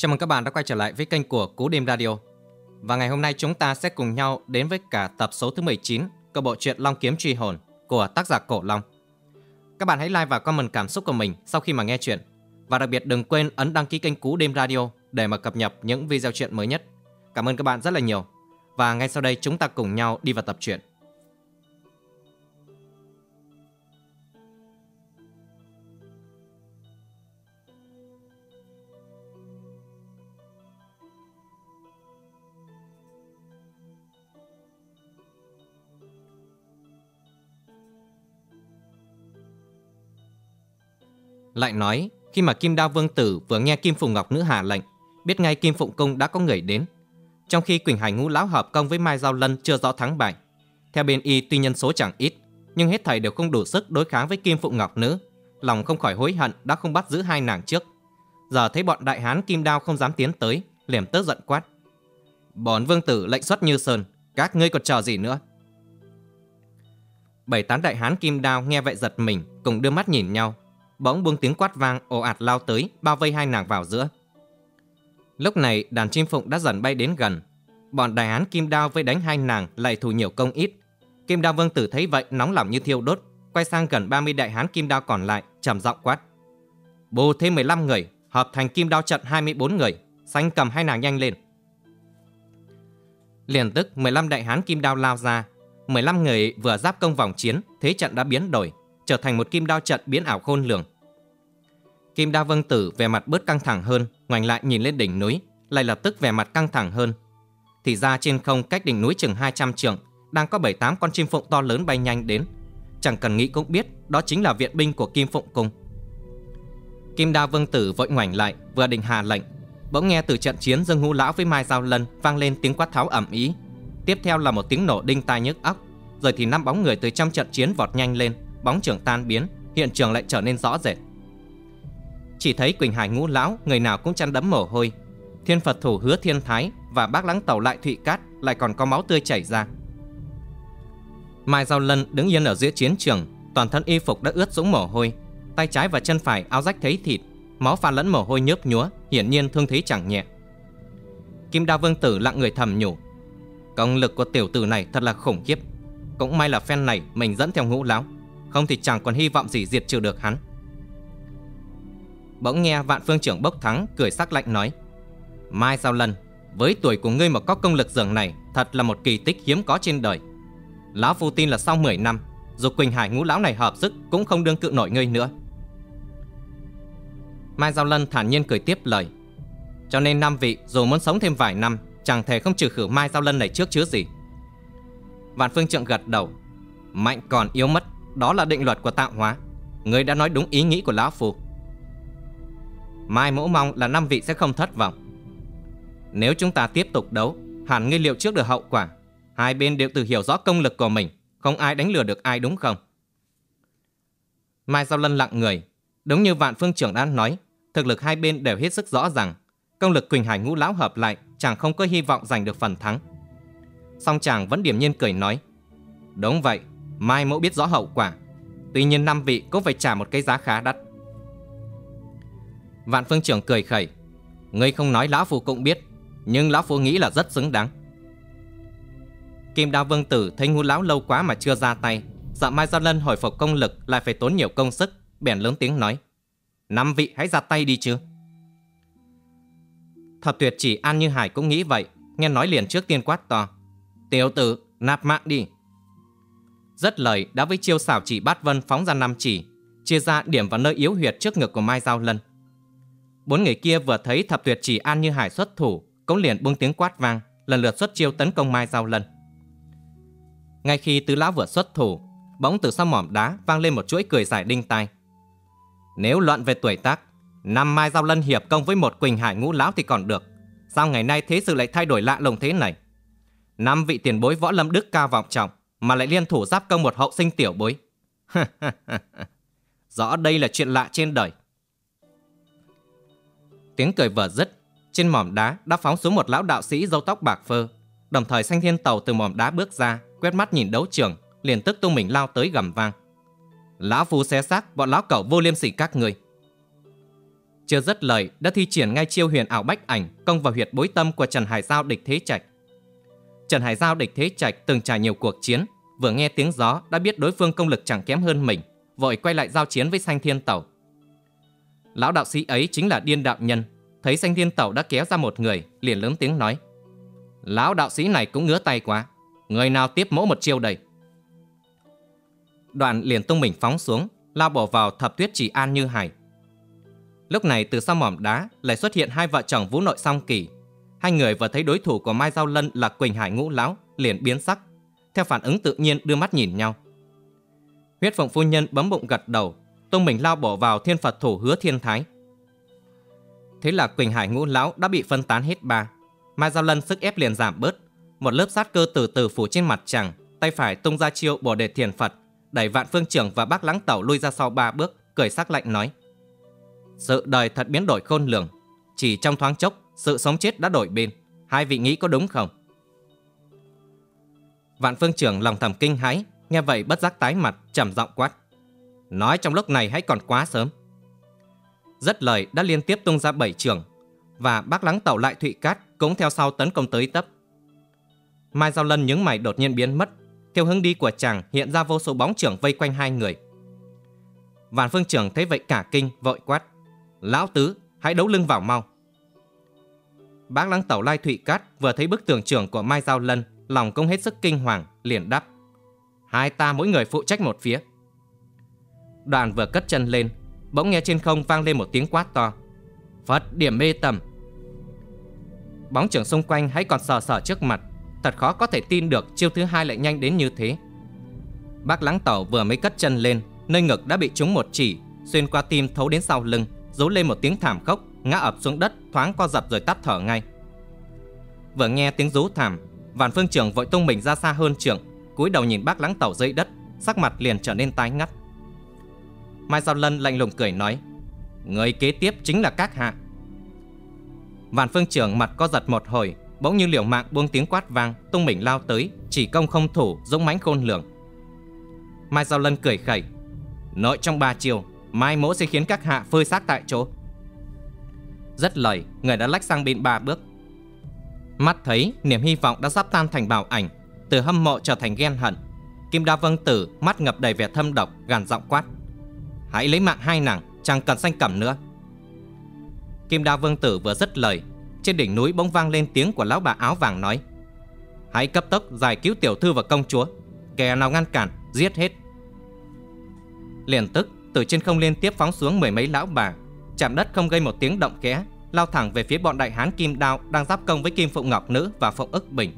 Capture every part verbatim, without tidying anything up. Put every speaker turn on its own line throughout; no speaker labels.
Chào mừng các bạn đã quay trở lại với kênh của Cú Đêm Radio. Và ngày hôm nay chúng ta sẽ cùng nhau đến với cả tập số thứ mười chín của bộ truyện Long Kiếm Truy Hồn của tác giả Cổ Long. Các bạn hãy like và comment cảm xúc của mình sau khi mà nghe chuyện. Và đặc biệt đừng quên ấn đăng ký kênh Cú Đêm Radio để mà cập nhật những video truyện mới nhất. Cảm ơn các bạn rất là nhiều. Và ngay sau đây chúng ta cùng nhau đi vào tập truyện. Lại nói, khi mà Kim Đao Vương Tử vừa nghe Kim Phụng Ngọc Nữ hạ lệnh, biết ngay Kim Phụng Cung đã có người đến. Trong khi Quỳnh Hải Ngũ Lão hợp công với Mai Giao Lân chưa rõ thắng bại, theo bên y tuy nhân số chẳng ít, nhưng hết thảy đều không đủ sức đối kháng với Kim Phụng Ngọc Nữ, lòng không khỏi hối hận đã không bắt giữ hai nàng trước. Giờ thấy bọn đại hán Kim Đao không dám tiến tới, liền tức giận quát: "Bổn Vương Tử lệnh xuất Như Sơn, các ngươi còn chờ gì nữa?" Bảy tám đại hán Kim Đao nghe vậy giật mình, cùng đưa mắt nhìn nhau. Bỗng buông tiếng quát vang, ồ ạt lao tới, bao vây hai nàng vào giữa. Lúc này đàn chim phụng đã dần bay đến gần. Bọn đại hán Kim Đao với đánh hai nàng lại thù nhiều công ít. Kim Đao Vương Tử thấy vậy nóng lòng như thiêu đốt, quay sang gần ba mươi đại hán Kim Đao còn lại, trầm giọng quát: "Bù thêm mười lăm người, hợp thành Kim Đao trận hai mươi bốn người, xanh cầm hai nàng nhanh lên." Liền tức mười lăm đại hán Kim Đao lao ra. mười lăm người vừa giáp công vòng chiến, thế trận đã biến đổi, trở thành một Kim Đao trận biến ảo khôn lường. Kim Đao Vương Tử vẻ mặt bớt căng thẳng hơn, ngoảnh lại nhìn lên đỉnh núi, lại lập tức vẻ mặt căng thẳng hơn. Thì ra trên không cách đỉnh núi chừng hai trăm trượng, đang có bảy tám con chim phụng to lớn bay nhanh đến. Chẳng cần nghĩ cũng biết, đó chính là viện binh của Kim Phụng Cung. Kim Đao Vương Tử vội ngoảnh lại, vừa định hạ lệnh, bỗng nghe từ trận chiến Dương Ngũ Lão với Mai Giao Lân vang lên tiếng quát tháo ầm ĩ. Tiếp theo là một tiếng nổ đinh tai nhức óc, rồi thì năm bóng người từ trong trận chiến vọt nhanh lên, bóng trưởng tan biến, hiện trường lại trở nên rõ rệt. Chỉ thấy Quỳnh Hải Ngũ Lão người nào cũng chăn đẫm mồ hôi, Thiên Phật Thủ Hứa Thiên Thái và Bác Lắng Tàu Lại Thụy Cát lại còn có máu tươi chảy ra. Mai Giao Lân đứng yên ở giữa chiến trường, toàn thân y phục đã ướt sũng mồ hôi, tay trái và chân phải áo rách thấy thịt, máu pha lẫn mồ hôi nhớp nhúa, hiển nhiên thương thế chẳng nhẹ. Kim Đao Vương Tử lặng người thầm nhủ: công lực của tiểu tử này thật là khủng khiếp. Cũng may là phen này mình dẫn theo Ngũ Lão, không thì chẳng còn hy vọng gì diệt trừ được hắn. Bỗng nghe Vạn Phương Trưởng Bốc Thắng cười sắc lạnh nói: Mai Giao Lân, với tuổi của ngươi mà có công lực dường này thật là một kỳ tích hiếm có trên đời. Lão phu tin là sau mười năm, dù Quỳnh Hải Ngũ Lão này hợp sức cũng không đương cự nổi ngươi nữa. Mai Giao Lân thản nhiên cười tiếp lời: cho nên năm vị dù muốn sống thêm vài năm, chẳng thể không trừ khử Mai Giao Lân này trước chứ gì. Vạn Phương Trượng gật đầu: mạnh còn yếu mất, đó là định luật của tạo hóa. Ngươi đã nói đúng ý nghĩ của lão phu. Mai mỗ mong là năm vị sẽ không thất vọng. Nếu chúng ta tiếp tục đấu, hẳn ngươi liệu trước được hậu quả. Hai bên đều tự hiểu rõ công lực của mình, không ai đánh lừa được ai, đúng không? Mai Giao Lân lặng người. Đúng như Vạn Phương Trưởng đã nói, thực lực hai bên đều hết sức rõ ràng. Công lực Quỳnh Hải Ngũ Lão hợp lại, chàng không có hy vọng giành được phần thắng. Song chàng vẫn điềm nhiên cười nói: đúng vậy, Mai mỗ biết rõ hậu quả. Tuy nhiên năm vị cũng phải trả một cái giá khá đắt. Vạn Phương Trưởng cười khẩy: ngươi không nói lão phu cũng biết, nhưng lão phu nghĩ là rất xứng đáng. Kim Đao Vương Tử thấy Ngũ Lão lâu quá mà chưa ra tay, sợ Mai Giao Lân hồi phục công lực lại phải tốn nhiều công sức, bèn lớn tiếng nói: năm vị hãy ra tay đi chứ. Thập Tuyệt Chỉ An Như Hải cũng nghĩ vậy, nghe nói liền trước tiên quát to: tiểu tử, nạp mạng đi. Dứt lời đã với chiêu xảo chỉ bát vân phóng ra năm chỉ, chia ra điểm vào nơi yếu huyệt trước ngực của Mai Giao Lân. Bốn người kia vừa thấy Thập Tuyệt Chỉ An Như Hải xuất thủ, cũng liền buông tiếng quát vang, lần lượt xuất chiêu tấn công Mai Giao Lân. Ngay khi tứ lão vừa xuất thủ, bỗng từ sau mỏm đá vang lên một chuỗi cười dài đinh tai. Nếu luận về tuổi tác, năm Mai Giao Lân hiệp công với một Quỳnh Hải Ngũ Lão thì còn được, sao ngày nay thế sự lại thay đổi lạ lùng thế này? Năm vị tiền bối võ lâm đức cao vọng trọng mà lại liên thủ giáp công một hậu sinh tiểu bối. Rõ đây là chuyện lạ trên đời. Tiếng cười vừa dứt, trên mỏm đá đã phóng xuống một lão đạo sĩ râu tóc bạc phơ. Đồng thời Xanh Thiên Tàu từ mỏm đá bước ra, quét mắt nhìn đấu trường, liền tức tung mình lao tới gầm vang: lão phu xé xác bọn lão cẩu vô liêm sỉ các người. Chưa dứt lời đã thi triển ngay chiêu huyền ảo bách ảnh công vào huyệt bối tâm của Trần Hải Giao địch Thế Trạch. Trần Hải Giao địch Thế Trạch từng trải nhiều cuộc chiến, vừa nghe tiếng gió đã biết đối phương công lực chẳng kém hơn mình, vội quay lại giao chiến với Sanh Thiên Tẩu. Lão đạo sĩ ấy chính là Điên Đạo Nhân, thấy Sanh Thiên Tẩu đã kéo ra một người, liền lớn tiếng nói: Lão đạo sĩ này cũng ngứa tay quá, người nào tiếp mỗ một chiêu đây? Đoạn liền tung mình phóng xuống, lao bổ vào Thập Tuyết Chỉ An Như Hải. Lúc này từ sau mỏm đá lại xuất hiện hai vợ chồng Vũ Nội Song Kỳ. Hai người vừa thấy đối thủ của Mai Giao Lân là Quỳnh Hải Ngũ Lão, liền biến sắc, theo phản ứng tự nhiên đưa mắt nhìn nhau. Huyết Phụng phu nhân bấm bụng gật đầu, tung mình lao bổ vào Thiên Phật thủ Hứa Thiên Thái. Thế là Quỳnh Hải Ngũ Lão đã bị phân tán hết ba. Mai Giao Lân sức ép liền giảm bớt, một lớp sát cơ từ từ phủ trên mặt chàng, tay phải tung ra chiêu Bồ Đề Thiền Phật, đẩy Vạn Phương Trưởng và Bác Lãng Tẩu lui ra sau ba bước, cười sắc lạnh nói: Sự đời thật biến đổi khôn lường, chỉ trong thoáng chốc sự sống chết đã đổi bên, hai vị nghĩ có đúng không? Vạn Phương Trưởng lòng thầm kinh hãi, nghe vậy bất giác tái mặt, trầm giọng quát: Nói trong lúc này hãy còn quá sớm. Dứt lời đã liên tiếp tung ra bảy trường, và Bác Lãng Tẩu lại Thụy Cát cũng theo sau tấn công tới tấp. Mai Giao Lân nhướng mày đột nhiên biến mất, theo hướng đi của chàng hiện ra vô số bóng trưởng vây quanh hai người. Vạn Phương Trưởng thấy vậy cả kinh, vội quát: Lão tứ, hãy đấu lưng vào mau. Bác Lãng Tẩu Lai Thụy Cát vừa thấy bức tường trưởng của Mai Giao Lân, lòng cũng hết sức kinh hoàng, liền đáp: Hai ta mỗi người phụ trách một phía. Đoàn vừa cất chân lên, bỗng nghe trên không vang lên một tiếng quát to: Phật điểm mê tầm. Bóng trưởng xung quanh hãy còn sờ sờ trước mặt, thật khó có thể tin được chiêu thứ hai lại nhanh đến như thế. Bác Lãng Tẩu vừa mới cất chân lên, nơi ngực đã bị trúng một chỉ, xuyên qua tim thấu đến sau lưng, rú lên một tiếng thảm khốc, ngã ập xuống đất, thoáng co giật rồi tắt thở ngay. Vừa nghe tiếng rú thảm, Vạn Phương Trưởng vội tung mình ra xa hơn trưởng, cúi đầu nhìn Bác Lãng Tẩu dưới đất, sắc mặt liền trở nên tái ngắt. Mai Giao Lân lạnh lùng cười nói: Người kế tiếp chính là các hạ. Vạn Phương Trưởng mặt co giật một hồi, bỗng như liều mạng buông tiếng quát vang, tung mình lao tới, chỉ công không thủ, dũng mãnh khôn lường. Mai Giao Lân cười khẩy: Nội trong ba chiều, mai mỗ sẽ khiến các hạ phơi xác tại chỗ. Dứt lời, người đã lách sang bên ba bước. Mắt thấy niềm hy vọng đã sắp tan thành bào ảnh, từ hâm mộ trở thành ghen hận, Kim Đao Vân Tử mắt ngập đầy vẻ thâm độc, gằn giọng quát: Hãy lấy mạng hai nàng, chẳng cần xanh cẩm nữa. Kim Đao Vương Tử vừa dứt lời, trên đỉnh núi bỗng vang lên tiếng của lão bà áo vàng nói: Hãy cấp tốc giải cứu tiểu thư và công chúa, kẻ nào ngăn cản giết hết. Liền tức từ trên không liên tiếp phóng xuống mười mấy lão bà, chạm đất không gây một tiếng động kẽ, lao thẳng về phía bọn đại hán Kim Đao đang giáp công với Kim Phụng Ngọc Nữ và Phụng Ức Bình.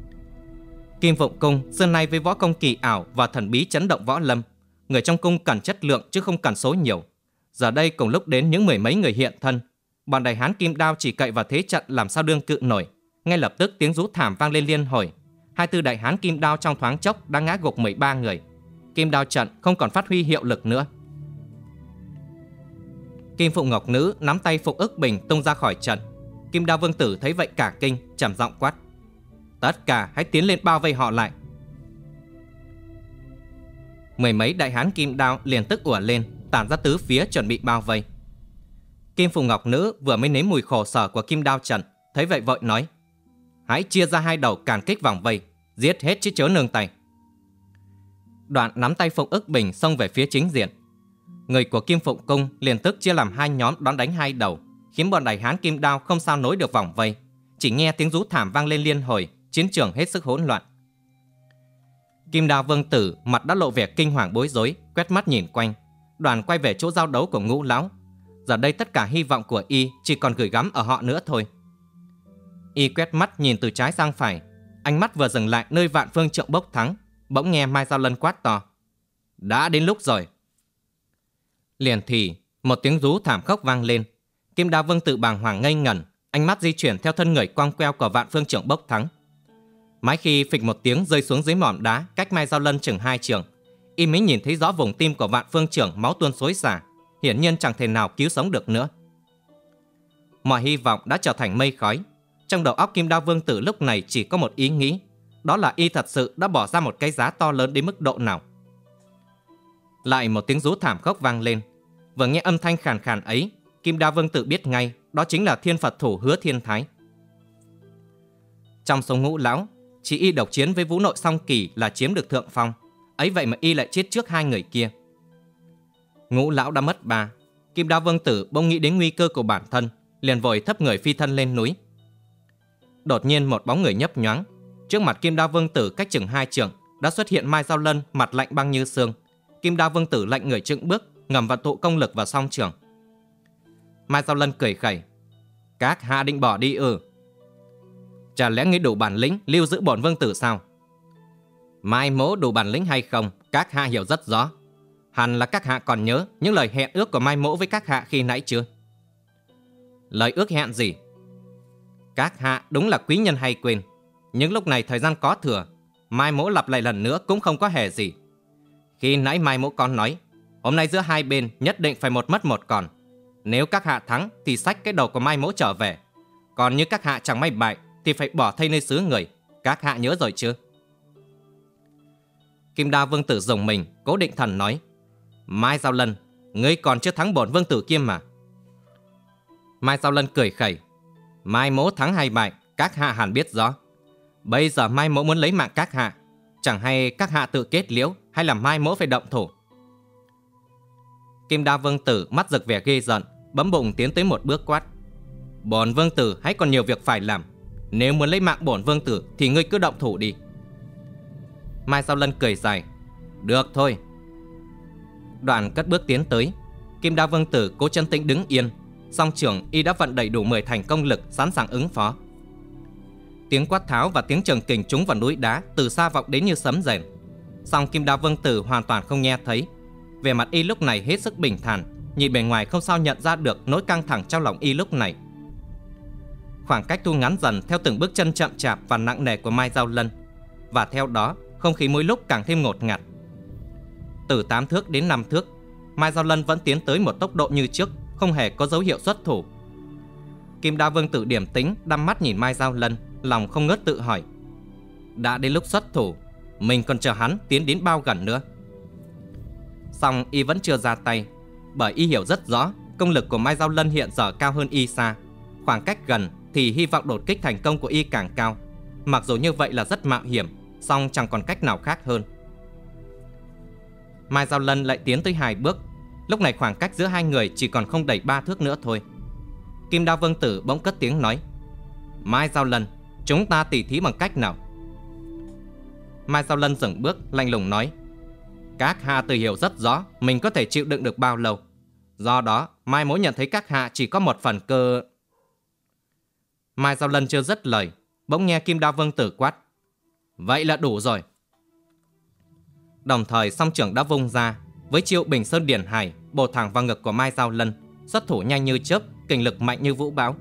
Kim Phụng Cung xưa nay với võ công kỳ ảo và thần bí chấn động võ lâm, người trong cung cần chất lượng chứ không cần số nhiều. Giờ đây cùng lúc đến những mười mấy người hiện thân, bọn đại hán Kim Đao chỉ cậy vào thế trận làm sao đương cự nổi. Ngay lập tức tiếng rú thảm vang lên liên hồi, hai tư đại hán Kim Đao trong thoáng chốc đã ngã gục mười ba người. Kim Đao trận không còn phát huy hiệu lực nữa. Kim Phụng Ngọc Nữ nắm tay Phụng Ức Bình tung ra khỏi trận. Kim Đao Vương Tử thấy vậy cả kinh, trầm giọng quát: Tất cả hãy tiến lên bao vây họ lại. Mười mấy đại hán Kim Đao liền tức ùa lên, tản ra tứ phía chuẩn bị bao vây. Kim Phụng Ngọc Nữ vừa mới nếm mùi khổ sở của Kim Đao trận, thấy vậy vội nói: Hãy chia ra hai đầu càn kích vòng vây, giết hết chứ chớ nương tay. Đoạn nắm tay Phụng Ức Bình xông về phía chính diện. Người của Kim Phụng Cung liền tức chia làm hai nhóm đón đánh hai đầu, khiến bọn đại hán Kim Đao không sao nối được vòng vây. Chỉ nghe tiếng rú thảm vang lên liên hồi, chiến trường hết sức hỗn loạn. Kim Đao Vương Tử mặt đã lộ vẻ kinh hoàng bối rối, quét mắt nhìn quanh. Đoàn quay về chỗ giao đấu của Ngũ Lão. Giờ đây tất cả hy vọng của y chỉ còn gửi gắm ở họ nữa thôi. Y quét mắt nhìn từ trái sang phải, ánh mắt vừa dừng lại nơi Vạn Phương Trượng bốc thắng, bỗng nghe Mai Giao Lân quát to: Đã đến lúc rồi. Liền thì một tiếng rú thảm khốc vang lên. Kim Đao Vương Tử bàng hoàng ngây ngẩn, ánh mắt di chuyển theo thân người quang queo của Vạn Phương Trượng bốc thắng. Mãi khi phịch một tiếng rơi xuống dưới mỏm đá cách Mai Giao Lân chừng hai trường, y mới nhìn thấy rõ vùng tim của Vạn Phương Trượng máu tuôn xối xả, hiển nhiên chẳng thể nào cứu sống được nữa. Mọi hy vọng đã trở thành mây khói. Trong đầu óc Kim Đao Vương Tử lúc này chỉ có một ý nghĩ, đó là y thật sự đã bỏ ra một cái giá to lớn đến mức độ nào. Lại một tiếng rú thảm khốc vang lên. Vừa nghe âm thanh khàn khàn ấy, Kim Đa Vương Tử biết ngay đó chính là Thiên Phật thủ Hứa Thiên Thái. Trong số ngũ lão, chỉ y độc chiến với Vũ Nội Song Kỳ là chiếm được thượng phong, ấy vậy mà y lại chết trước hai người kia. Ngũ lão đã mất ba, Kim Đa Vương Tử bỗng nghĩ đến nguy cơ của bản thân, liền vội thấp người phi thân lên núi. Đột nhiên một bóng người nhấp nhoáng, trước mặt Kim Đa Vương Tử cách chừng hai trượng đã xuất hiện Mai Dao Lân, mặt lạnh băng như xương. Kim Đa Vương Tử lạnh người chững bước, ngầm vận tụ công lực vào song trường. Mai Dao Lân cười khẩy: "Các hạ định bỏ đi ư? Chả lẽ ngươi đủ bản lĩnh lưu giữ bổn vương tử sao?" Mai mỗ đủ bản lĩnh hay không, các hạ hiểu rất rõ. Hẳn là các hạ còn nhớ những lời hẹn ước của Mai mỗ với các hạ khi nãy chưa? Lời ước hẹn gì? Các hạ đúng là quý nhân hay quên. Nhưng lúc này thời gian có thừa, Mai mỗ lặp lại lần nữa cũng không có hề gì. Khi nãy Mai mỗ còn nói hôm nay giữa hai bên nhất định phải một mất một còn. Nếu các hạ thắng thì xách cái đầu của Mai mỗ trở về, còn như các hạ chẳng may bại thì phải bỏ thây nơi xứ người. Các hạ nhớ rồi chưa? Kim Đa Vương Tử rùng mình, cố định thần nói: Mai Dao Lân, ngươi còn chưa thắng bổn vương tử kia mà. Mai Dao Lân cười khẩy: Mai mỗ thắng hay bại, các hạ hẳn biết rõ. Bây giờ Mai mỗ muốn lấy mạng các hạ, chẳng hay các hạ tự kết liễu hay là Mai mỗ phải động thủ? Kim Đa Vương Tử mắt rực vẻ ghê giận, bấm bụng tiến tới một bước quát: Bổn vương tử hãy còn nhiều việc phải làm. Nếu muốn lấy mạng bổn vương tử thì ngươi cứ động thủ đi. Mai Dao Lân cười dài: Được thôi. Đoạn cất bước tiến tới. Kim Đa Vương Tử cố chân tĩnh đứng yên, song trường y đã vận đầy đủ mười thành công lực, sẵn sàng ứng phó. Tiếng quát tháo và tiếng trường kình trúng vào núi đá từ xa vọng đến như sấm rền. Song Kim Đa Vương Tử hoàn toàn không nghe thấy. Vẻ mặt y lúc này hết sức bình thản, nhìn bề ngoài không sao nhận ra được nỗi căng thẳng trong lòng y lúc này. Khoảng cách thu ngắn dần theo từng bước chân chậm chạp và nặng nề của Mai Dao Lân, và theo đó không khí mỗi lúc càng thêm ngột ngạt. Từ tám thước đến năm thước, Mai Dao Lân vẫn tiến tới một tốc độ như trước, không hề có dấu hiệu xuất thủ. Kim Đa Vương Tử điềm tĩnh đăm mắt nhìn Mai Dao Lân, lòng không ngớt tự hỏi: đã đến lúc xuất thủ, mình còn chờ hắn tiến đến bao gần nữa? Song y vẫn chưa ra tay, bởi y hiểu rất rõ công lực của Mai Dao Lân hiện giờ cao hơn y xa. Khoảng cách gần thì hy vọng đột kích thành công của y càng cao. Mặc dù như vậy là rất mạo hiểm, song chẳng còn cách nào khác hơn. Mai Dao Lân lại tiến tới hai bước. Lúc này khoảng cách giữa hai người chỉ còn không đầy ba thước nữa thôi. Kim Đa Vương Tử bỗng cất tiếng nói: Mai Dao Lân, chúng ta tỉ thí bằng cách nào? Mai Dao Lân dừng bước, lạnh lùng nói: Các hạ tự hiểu rất rõ mình có thể chịu đựng được bao lâu. Do đó Mai mỗ nhận thấy các hạ chỉ có một phần cơ. Mai Dao Lân chưa dứt lời, bỗng nghe Kim Đa Vương Tử quát: Vậy là đủ rồi. Đồng thời song trưởng đã vung ra, với chiêu Bình Sơn Điển Hải bổ thẳng vào ngực của Mai Dao Lân, xuất thủ nhanh như chớp, kình lực mạnh như vũ bão.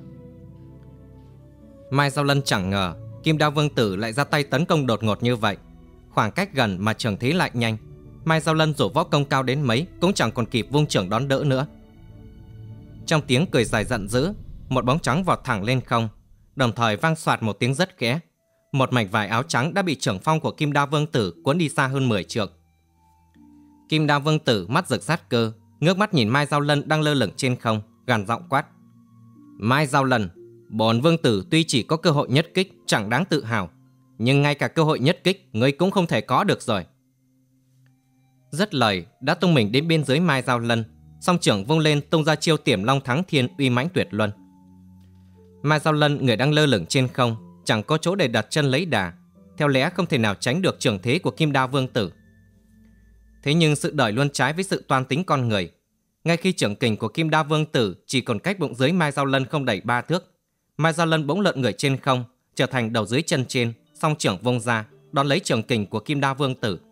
Mai Dao Lân chẳng ngờ Kim Đa Vương Tử lại ra tay tấn công đột ngột như vậy. Khoảng cách gần mà trường thế lại nhanh, Mai Dao Lân dù võ công cao đến mấy cũng chẳng còn kịp vung trưởng đón đỡ nữa. Trong tiếng cười dài giận dữ, một bóng trắng vọt thẳng lên không, đồng thời vang soạt một tiếng rất khẽ. Một mảnh vải áo trắng đã bị trưởng phong của Kim Đa Vương Tử cuốn đi xa hơn mười trượng. Kim Đa Vương Tử mắt rực sát cơ, ngước mắt nhìn Mai Dao Lân đang lơ lửng trên không, gằn giọng quát: Mai Dao Lân, bổn vương tử tuy chỉ có cơ hội nhất kích chẳng đáng tự hào, nhưng ngay cả cơ hội nhất kích ngươi cũng không thể có được rồi. Dứt lời đã tung mình đến bên dưới Mai Dao Lân, song trưởng vung lên tung ra chiêu Tiềm Long Thắng Thiên uy mãnh tuyệt luân. Mai Dao Lân người đang lơ lửng trên không, chẳng có chỗ để đặt chân lấy đà, theo lẽ không thể nào tránh được trường thế của Kim Đa Vương Tử. Thế nhưng sự đời luôn trái với sự toan tính con người. Ngay khi trưởng kình của Kim Đa Vương Tử chỉ còn cách bụng dưới Mai Dao Lân không đầy ba thước, Mai Dao Lân bỗng lợn người trên không, trở thành đầu dưới chân trên, song trưởng vung ra đón lấy trường kình của Kim Đa Vương Tử.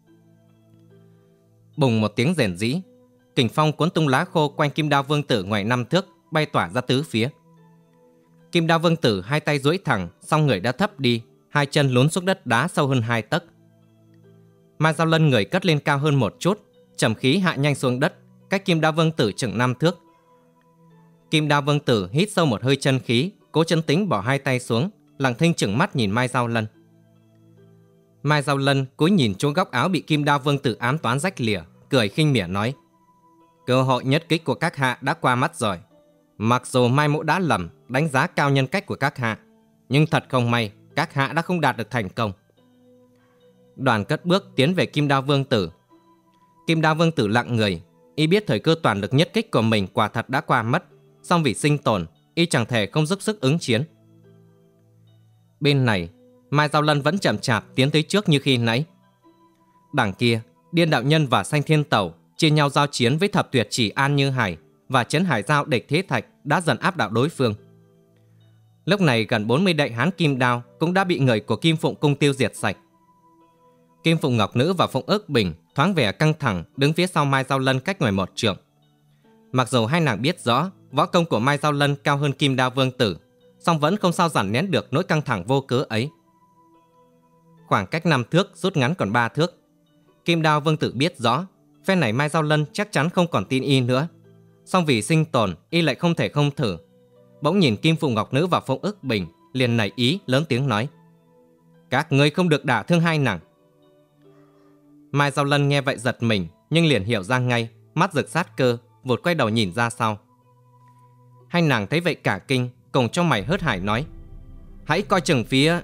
Bùng một tiếng rền rĩ, kình phong cuốn tung lá khô quanh Kim Đa Vương Tử ngoài năm thước, bay tỏa ra tứ phía. Kim Đa Vương Tử hai tay duỗi thẳng, song người đã thấp đi, hai chân lún xuống đất đá sâu hơn hai tấc. Mai Dao Lân người cất lên cao hơn một chút, trầm khí hạ nhanh xuống đất, cách Kim Đa Vương Tử chừng năm thước. Kim Đa Vương Tử hít sâu một hơi chân khí, cố chân tĩnh bỏ hai tay xuống, lặng thinh chừng mắt nhìn Mai Dao Lân. Mai Dao Lân cúi nhìn chỗ góc áo bị Kim Đa Vương Tử ám toán rách lìa, cười khinh mỉa nói: Cơ hội nhất kích của các hạ đã qua mắt rồi, Mặc dù Mai Mỗ đã lầm đánh giá cao nhân cách của các hạ, nhưng thật không may các hạ đã không đạt được thành công. Đoàn cất bước tiến về Kim Đao Vương Tử. Kim Đao Vương Tử lặng người, y biết thời cơ toàn lực nhất kích của mình quả thật đã qua mất, song vì sinh tồn, y chẳng thể không dốc sức ứng chiến. Bên này, Mai Giao Lân vẫn chậm chạp tiến tới trước như khi nãy. Đằng kia, Điên Đạo Nhân và Sanh Thiên Tẩu chia nhau giao chiến với Thập Tuyệt Chỉ An Như Hải và Trấn Hải Giao Địch Thế Thạch đã dần áp đảo đối phương. Lúc này gần bốn mươi đại hán kim đao cũng đã bị người của Kim Phụng Cung tiêu diệt sạch. Kim Phụng Ngọc Nữ và Phụng Ước Bình thoáng vẻ căng thẳng đứng phía sau Mai Giao Lân cách ngoài một trượng. Mặc dù hai nàng biết rõ võ công của Mai Giao Lân cao hơn Kim Đao Vương Tử, song vẫn không sao dằn nén được nỗi căng thẳng vô cớ ấy. Khoảng cách năm thước rút ngắn còn ba thước. Kim Đao Vương Tử biết rõ phen này Mai Giao Lân chắc chắn không còn tin y nữa, song vì sinh tồn y lại không thể không thử. Bỗng nhìn Kim Phụng Ngọc Nữ và Phụng Ước Bình liền nảy ý lớn tiếng nói: "Các ngươi không được đả thương hai nàng." Mai Giao Lân nghe vậy giật mình, nhưng liền hiểu ra ngay, mắt rực sát cơ, vụt quay đầu nhìn ra sau. Hai nàng thấy vậy cả kinh, cùng trong mày hớt hải nói: "Hãy coi chừng phía..."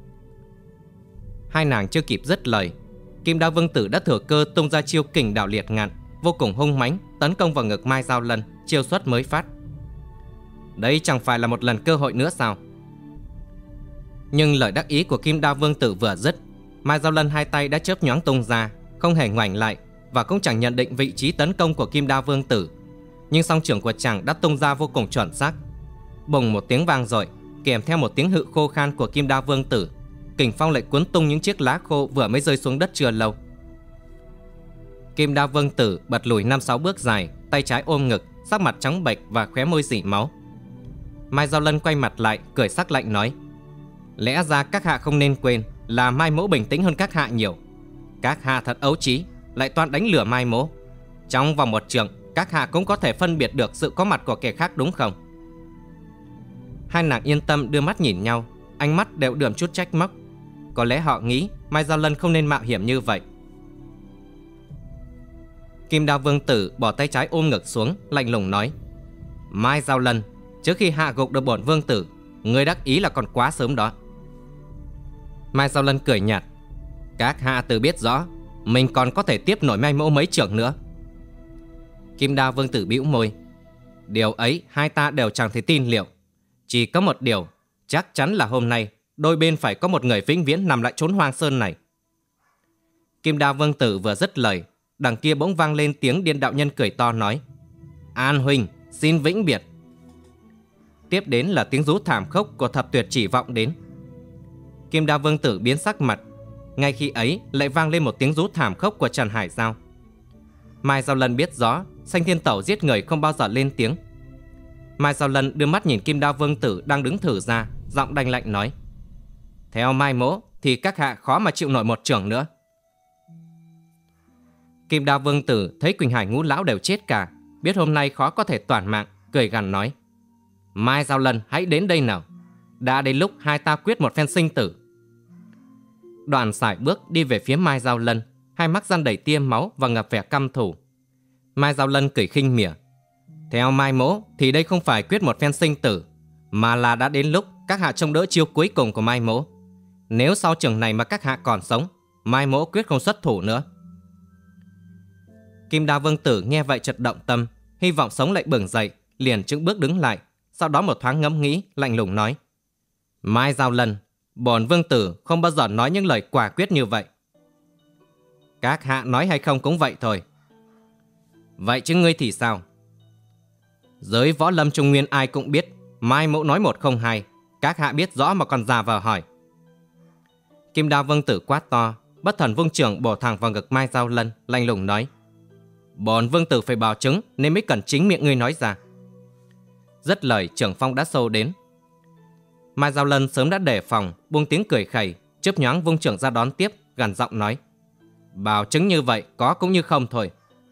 Hai nàng chưa kịp dứt lời, Kim Đao Vương Tử đã thừa cơ tung ra chiêu Kình Đảo Liệt Ngạn, vô cùng hung mãnh tấn công vào ngực Mai Giao Lân, chiêu xuất mới phát. Đây chẳng phải là một lần cơ hội nữa sao? Nhưng lời đắc ý của Kim Đao Vương Tử vừa dứt, Mai Giao Lân hai tay đã chớp nhoáng tung ra, không hề ngoảnh lại và cũng chẳng nhận định vị trí tấn công của Kim Đao Vương Tử. Nhưng song trưởng của chàng đã tung ra vô cùng chuẩn xác. Bùng một tiếng vang rồi, kèm theo một tiếng hự khô khan của Kim Đao Vương Tử, kình phong lại cuốn tung những chiếc lá khô vừa mới rơi xuống đất chưa lâu. Kim Đao Vương Tử bật lùi năm sáu bước dài, tay trái ôm ngực, sắc mặt trắng bệch và khóe môi rỉ máu. Mai Giao Lân quay mặt lại, cười sắc lạnh nói: "Lẽ ra các hạ không nên quên là Mai Mỗ bình tĩnh hơn các hạ nhiều. Các hạ thật ấu trí, lại toan đánh lừa Mai Mỗ. Trong vòng một trượng, các hạ cũng có thể phân biệt được sự có mặt của kẻ khác đúng không?" Hai nàng yên tâm đưa mắt nhìn nhau, ánh mắt đều đượm chút trách móc. Có lẽ họ nghĩ Mai Giao Lân không nên mạo hiểm như vậy. Kim Đao Vương Tử bỏ tay trái ôm ngực xuống, lạnh lùng nói: "Mai Giao Lân, trước khi hạ gục được bổn vương tử, ngươi đắc ý là còn quá sớm đó." Mai Giao Lân cười nhạt: "Các hạ tự biết rõ mình còn có thể tiếp nổi Mai Mỗ mấy trưởng nữa." Kim Đao Vương Tử bĩu môi: "Điều ấy hai ta đều chẳng thể tin liệu. Chỉ có một điều, chắc chắn là hôm nay đôi bên phải có một người vĩnh viễn nằm lại chốn hoang sơn này." Kim Đao Vương Tử vừa dứt lời, đằng kia bỗng vang lên tiếng Điên Đạo Nhân cười to nói: "An huynh, xin vĩnh biệt." Tiếp đến là tiếng rú thảm khốc của Thập Tuyệt Chỉ vọng đến. Kim Đao Vương Tử biến sắc mặt. Ngay khi ấy lại vang lên một tiếng rú thảm khốc của Trần Hải Giao. Mai Giao Lân biết rõ Sanh Thiên Tẩu giết người không bao giờ lên tiếng. Mai Giao Lân đưa mắt nhìn Kim Đao Vương Tử đang đứng thử ra, giọng đanh lạnh nói: "Theo Mai Mỗ thì các hạ khó mà chịu nổi một trưởng nữa." Kim Đao Vương Tử thấy Quỳnh Hải Ngũ lão đều chết cả, biết hôm nay khó có thể toàn mạng, cười gằn nói: "Mai Giao Lân, hãy đến đây nào. Đã đến lúc hai ta quyết một phen sinh tử." Đoạn sải bước đi về phía Mai Giao Lân, hai mắt răn đầy tia máu và ngập vẻ căm thù. Mai Giao Lân cười khinh mỉa: "Theo Mai Mỗ thì đây không phải quyết một phen sinh tử, mà là đã đến lúc các hạ trông đỡ chiêu cuối cùng của Mai Mỗ. Nếu sau trường này mà các hạ còn sống, Mai Mỗ quyết không xuất thủ nữa." Kim Đao Vương Tử nghe vậy chợt động tâm, hy vọng sống lại bừng dậy, liền chững bước đứng lại, sau đó một thoáng ngẫm nghĩ, lạnh lùng nói: "Mai Giao Lân, bổn vương tử không bao giờ nói những lời quả quyết như vậy." "Các hạ nói hay không cũng vậy thôi." "Vậy chứ ngươi thì sao?" "Giới võ lâm Trung Nguyên ai cũng biết Mai Mỗ nói một không hai, các hạ biết rõ mà còn giả vờ hỏi." Kim Đao Vương Tử quát to, bất thần vung trưởng bổ thẳng vào ngực Mai Giao Lân, lạnh lùng nói: "Bổn vương tử phải bảo chứng nên mới cần chính miệng ngươi nói ra." Dứt lời, trưởng phong đã sâu đến. Mai Giao Lân sớm đã đề phòng, buông tiếng cười khẩy, chớp nhoáng vung trưởng ra đón tiếp, gằn giọng nói: "Bảo chứng như vậy có cũng như không thôi."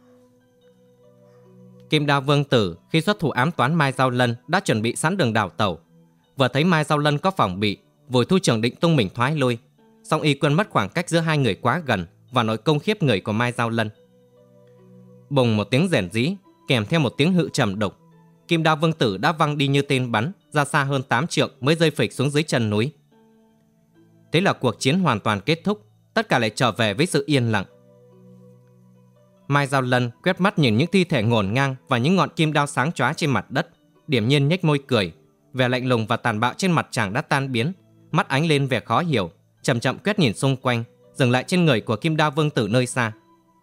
Kim Đao Vương Tử khi xuất thủ ám toán Mai Giao Lân đã chuẩn bị sẵn đường đào tẩu. Vừa thấy Mai Giao Lân có phòng bị, vội thu trưởng định tung mình thoái lui, song y quên mất khoảng cách giữa hai người quá gần và nội công khiếp người của Mai Giao Lân. Bùng một tiếng rền rĩ, kèm theo một tiếng hự trầm đục, Kim Đao Vương Tử đã văng đi như tên bắn, ra xa hơn tám trượng mới rơi phịch xuống dưới chân núi. Thế là cuộc chiến hoàn toàn kết thúc, tất cả lại trở về với sự yên lặng. Mai Giao Lân quét mắt nhìn những thi thể ngổn ngang và những ngọn kim đao sáng chóa trên mặt đất, điềm nhiên nhếch môi cười. Vẻ lạnh lùng và tàn bạo trên mặt chàng đã tan biến, mắt ánh lên vẻ khó hiểu, chậm chậm quét nhìn xung quanh, dừng lại trên người của Kim Đao Vương Tử nơi xa.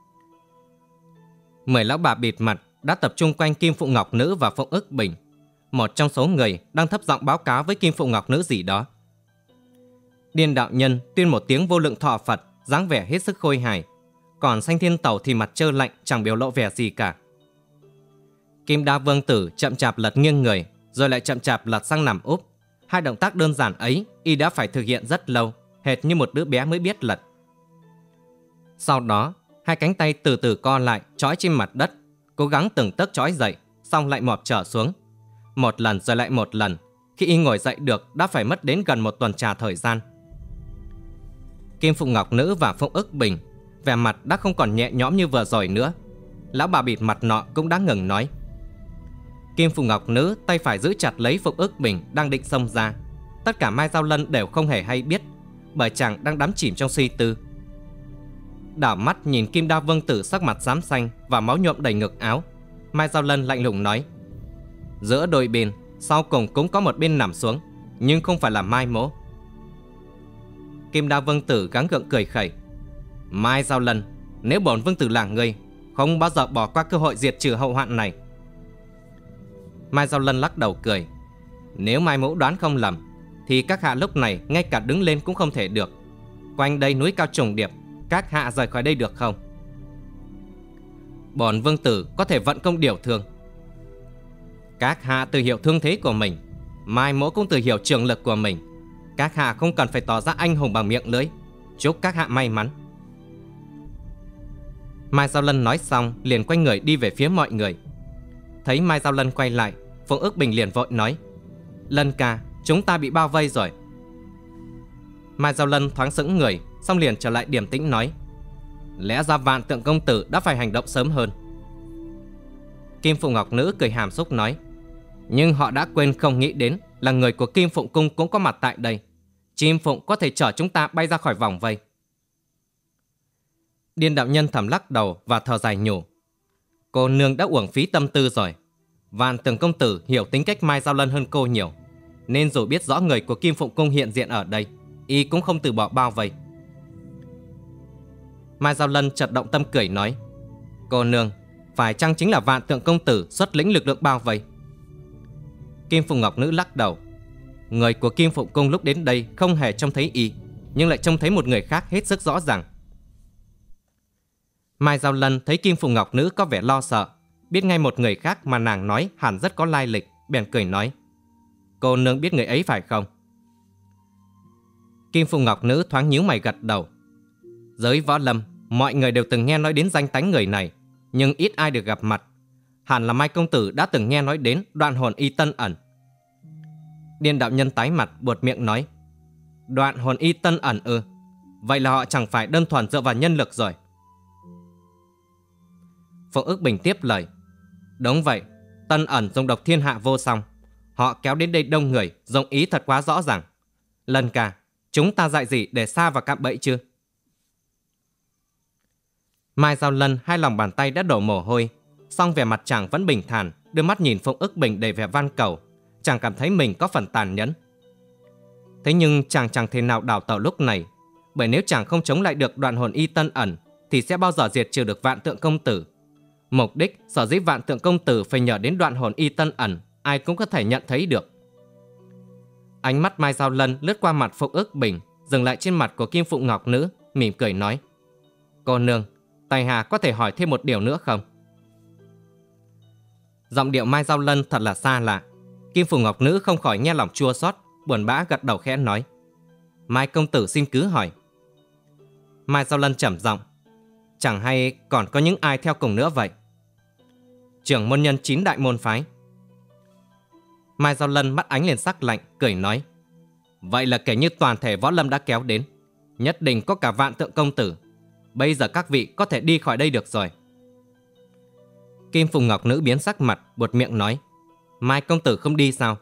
Mười lão bà bịt mặt đã tập trung quanh Kim Phụng Ngọc Nữ và Phụng Ức Bình. Một trong số người đang thấp giọng báo cáo với Kim Phụng Ngọc Nữ gì đó. Điên đạo nhân tuyên một tiếng vô lượng thọ Phật, dáng vẻ hết sức khôi hài. Còn Sanh Thiên Tẩu thì mặt trơ lạnh, chẳng biểu lộ vẻ gì cả. Kim Đao Vương Tử chậm chạp lật nghiêng người, rồi lại chậm chạp lật sang nằm úp. Hai động tác đơn giản ấy y đã phải thực hiện rất lâu, hệt như một đứa bé mới biết lật. Sau đó, hai cánh tay từ từ co lại, trói trên mặt đất, cố gắng từng tấc trói dậy, xong lại mọp trở xuống. Một lần rồi lại một lần, khi y ngồi dậy được đã phải mất đến gần một tuần trà thời gian. Kim Phụng Ngọc Nữ và Phụng Ức Bình, vẻ mặt đã không còn nhẹ nhõm như vừa rồi nữa. Lão bà bịt mặt nọ cũng đã ngừng nói. Kim Phụng Ngọc Nữ tay phải giữ chặt lấy Phụng Ức Bình đang định xông ra. Tất cả Mai Giao Lân đều không hề hay biết, bởi chàng đang đắm chìm trong suy tư. Đảo mắt nhìn Kim Đao Vương Tử sắc mặt xám xanh và máu nhuộm đầy ngực áo, Mai Giao Lân lạnh lùng nói: giữa đôi bên, sau cùng cũng có một bên nằm xuống, nhưng không phải là Mai Mỗ. Kim Đao Vương Tử gắng gượng cười khẩy: Mai Giao Lân, nếu bổn vương tử là ngươi, không bao giờ bỏ qua cơ hội diệt trừ hậu hoạn này. Mai Giao Lân lắc đầu cười: nếu Mai Mỗ đoán không lầm, thì các hạ lúc này ngay cả đứng lên cũng không thể được. Quanh đây núi cao trùng điệp, các hạ rời khỏi đây được không? Bổn vương tử có thể vận công điều thương. Các hạ tự hiểu thương thế của mình, Mai Mỗ cũng tự hiểu trường lực của mình. Các hạ không cần phải tỏ ra anh hùng bằng miệng lưỡi. Chúc các hạ may mắn. Mai Giao Lân nói xong liền quay người đi về phía mọi người. Thấy Mai Giao Lân quay lại, Phụng Ức Bình liền vội nói: Lân ca, chúng ta bị bao vây rồi. Mai Giao Lân thoáng sững người, xong liền trở lại điềm tĩnh nói: lẽ ra Vạn Tượng công tử đã phải hành động sớm hơn. Kim Phụng Ngọc Nữ cười hàm xúc nói: nhưng họ đã quên không nghĩ đến là người của Kim Phụng Cung cũng có mặt tại đây. Chim Phụng có thể chở chúng ta bay ra khỏi vòng vây. Điên đạo nhân thầm lắc đầu và thở dài nhủ: cô nương đã uổng phí tâm tư rồi. Vạn Tượng công tử hiểu tính cách Mai Giao Lân hơn cô nhiều, nên dù biết rõ người của Kim Phụng Cung hiện diện ở đây, y cũng không từ bỏ bao vây. Mai Giao Lân chợt động tâm cười nói: cô nương, phải chăng chính là Vạn Tượng công tử xuất lĩnh lực lượng bao vây? Kim Phụng Ngọc Nữ lắc đầu: người của Kim Phụng Cung lúc đến đây không hề trông thấy y, nhưng lại trông thấy một người khác hết sức rõ ràng. Mai Giao Lân thấy Kim Phụng Ngọc Nữ có vẻ lo sợ, biết ngay một người khác mà nàng nói hẳn rất có lai lịch, bèn cười nói: cô nương biết người ấy phải không? Kim Phụng Ngọc Nữ thoáng nhíu mày gật đầu. Giới võ lâm, mọi người đều từng nghe nói đến danh tánh người này, nhưng ít ai được gặp mặt. Hẳn là Mai công tử đã từng nghe nói đến Đoạn Hồn Y Tân Ẩn. Điên đạo nhân tái mặt buột miệng nói: Đoạn Hồn Y Tân Ẩn ư? Vậy là họ chẳng phải đơn thuần dựa vào nhân lực rồi. Phụng Ức Bình tiếp lời: đúng vậy, Tân Ẩn dùng độc thiên hạ vô song. Họ kéo đến đây đông người, dùng ý thật quá rõ ràng. Lần cả, chúng ta dạy gì để xa vào cạm bẫy chưa? Mai Giao Lân hai lòng bàn tay đã đổ mồ hôi, song vẻ mặt chàng vẫn bình thản, đưa mắt nhìn Phụng Ức Bình đầy vẻ van cầu. Chàng cảm thấy mình có phần tàn nhẫn. Thế nhưng chàng chẳng thể nào đào tẩu lúc này, bởi nếu chàng không chống lại được Đoạn Hồn Y Tân Ẩn thì sẽ bao giờ diệt trừ được Vạn Tượng công tử. Mục đích sở dĩ Vạn Tượng công tử phải nhờ đến Đoạn Hồn Y Tân Ẩn, ai cũng có thể nhận thấy được. Ánh mắt Mai Giao Lân lướt qua mặt Phụng Ức Bình, dừng lại trên mặt của Kim Phụng Ngọc Nữ, mỉm cười nói: cô nương, tài hạ có thể hỏi thêm một điều nữa không? Giọng điệu Mai Giao Lân thật là xa lạ. Kim Phụng Ngọc Nữ không khỏi nghe lòng chua xót, buồn bã gật đầu khẽ nói: Mai công tử xin cứ hỏi. Mai Giao Lân trầm giọng: chẳng hay còn có những ai theo cùng nữa vậy? Trưởng môn nhân chín đại môn phái. Mai Giao Lân mắt ánh lên sắc lạnh, cười nói: vậy là kể như toàn thể võ lâm đã kéo đến, nhất định có cả Vạn Tượng công tử. Bây giờ các vị có thể đi khỏi đây được rồi. Kim Phụng Ngọc Nữ biến sắc mặt, buột miệng nói: Mai công tử không đi sao?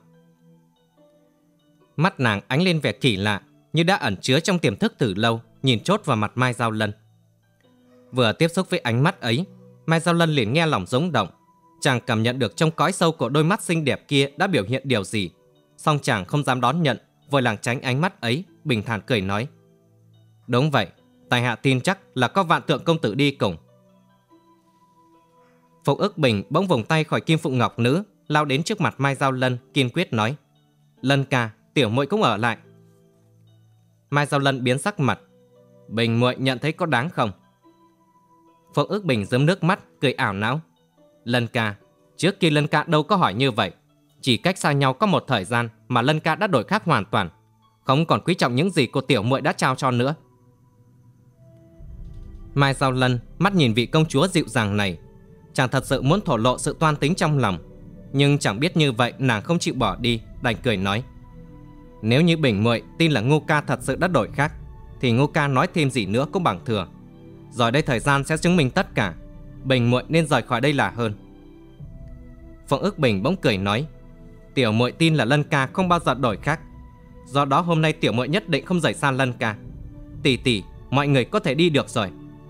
Mắt nàng ánh lên vẻ kỳ lạ, như đã ẩn chứa trong tiềm thức từ lâu, nhìn chốt vào mặt Mai Giao Lân. Vừa tiếp xúc với ánh mắt ấy, Mai Giao Lân liền nghe lòng rúng động. Chàng cảm nhận được trong cõi sâu của đôi mắt xinh đẹp kia đã biểu hiện điều gì, song chàng không dám đón nhận, vội lảng tránh ánh mắt ấy, bình thản cười nói: Đúng vậy, tại hạ tin chắc là có Vạn Tượng công tử đi cùng. Phục Ức Bình bỗng vùng tay khỏi Kim Phụng Ngọc Nữ, lao đến trước mặt Mai Giao Lân, kiên quyết nói: Lân ca, tiểu muội cũng ở lại. Mai Giao Lân biến sắc mặt: Bình muội nhận thấy có đáng không? Phục Ức Bình giấm nước mắt, cười ảo não: Lân ca, trước kia Lân ca đâu có hỏi như vậy. Chỉ cách xa nhau có một thời gian mà Lân ca đã đổi khác hoàn toàn, không còn quý trọng những gì cô tiểu muội đã trao cho nữa. Mai Giao Lân mắt nhìn vị công chúa dịu dàng này, chàng thật sự muốn thổ lộ sự toan tính trong lòng, nhưng chẳng biết như vậy nàng không chịu bỏ đi, đành cười nói: Nếu như Bình muội tin là Ngô ca thật sự đã đổi khác, thì Ngô ca nói thêm gì nữa cũng bằng thừa. Rồi đây thời gian sẽ chứng minh tất cả. Bình muội nên rời khỏi đây là hơn. Phượng Ức Bình bỗng cười nói: Tiểu muội tin là Lân ca không bao giờ đổi khác, do đó hôm nay tiểu muội nhất định không rời xa Lân ca. Tỷ tỷ, mọi người có thể đi được rồi.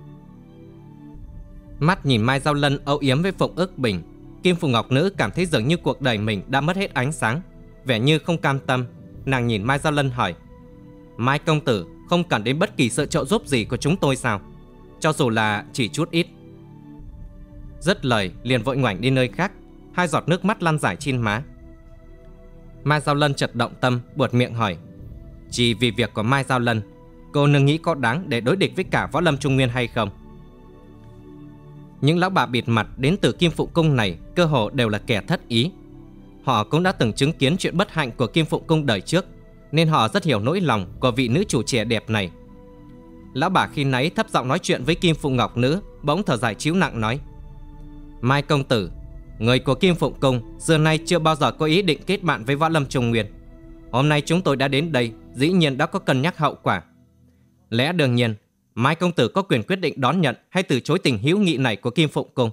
Mắt nhìn Mai Giao Lân âu yếm với Phụng Ức Bình, Kim Phụng Ngọc Nữ cảm thấy dường như cuộc đời mình đã mất hết ánh sáng, vẻ như không cam tâm. Nàng nhìn Mai Giao Lân hỏi: Mai công tử không cần đến bất kỳ sự trợ giúp gì của chúng tôi sao? Cho dù là chỉ chút ít. Dứt lời liền vội ngoảnh đi nơi khác, hai giọt nước mắt lăn rải trên má. Mai Giao Lân chợt động tâm, buột miệng hỏi: Chỉ vì việc của Mai Giao Lân, cô nương nghĩ có đáng để đối địch với cả võ lâm Trung Nguyên hay không? Những lão bà bịt mặt đến từ Kim Phụng Cung này cơ hồ đều là kẻ thất ý. Họ cũng đã từng chứng kiến chuyện bất hạnh của Kim Phụng Cung đời trước, nên họ rất hiểu nỗi lòng của vị nữ chủ trẻ đẹp này. Lão bà khi nãy thấp giọng nói chuyện với Kim Phụng Ngọc Nữ, bỗng thở dài trĩu nặng nói: Mai công tử, người của Kim Phụng Cung xưa nay chưa bao giờ có ý định kết bạn với võ lâm Trung Nguyên. Hôm nay chúng tôi đã đến đây, dĩ nhiên đã có cân nhắc hậu quả. Lẽ đương nhiên, Mai công tử có quyền quyết định đón nhận hay từ chối tình hữu nghị này của Kim Phụng Cung.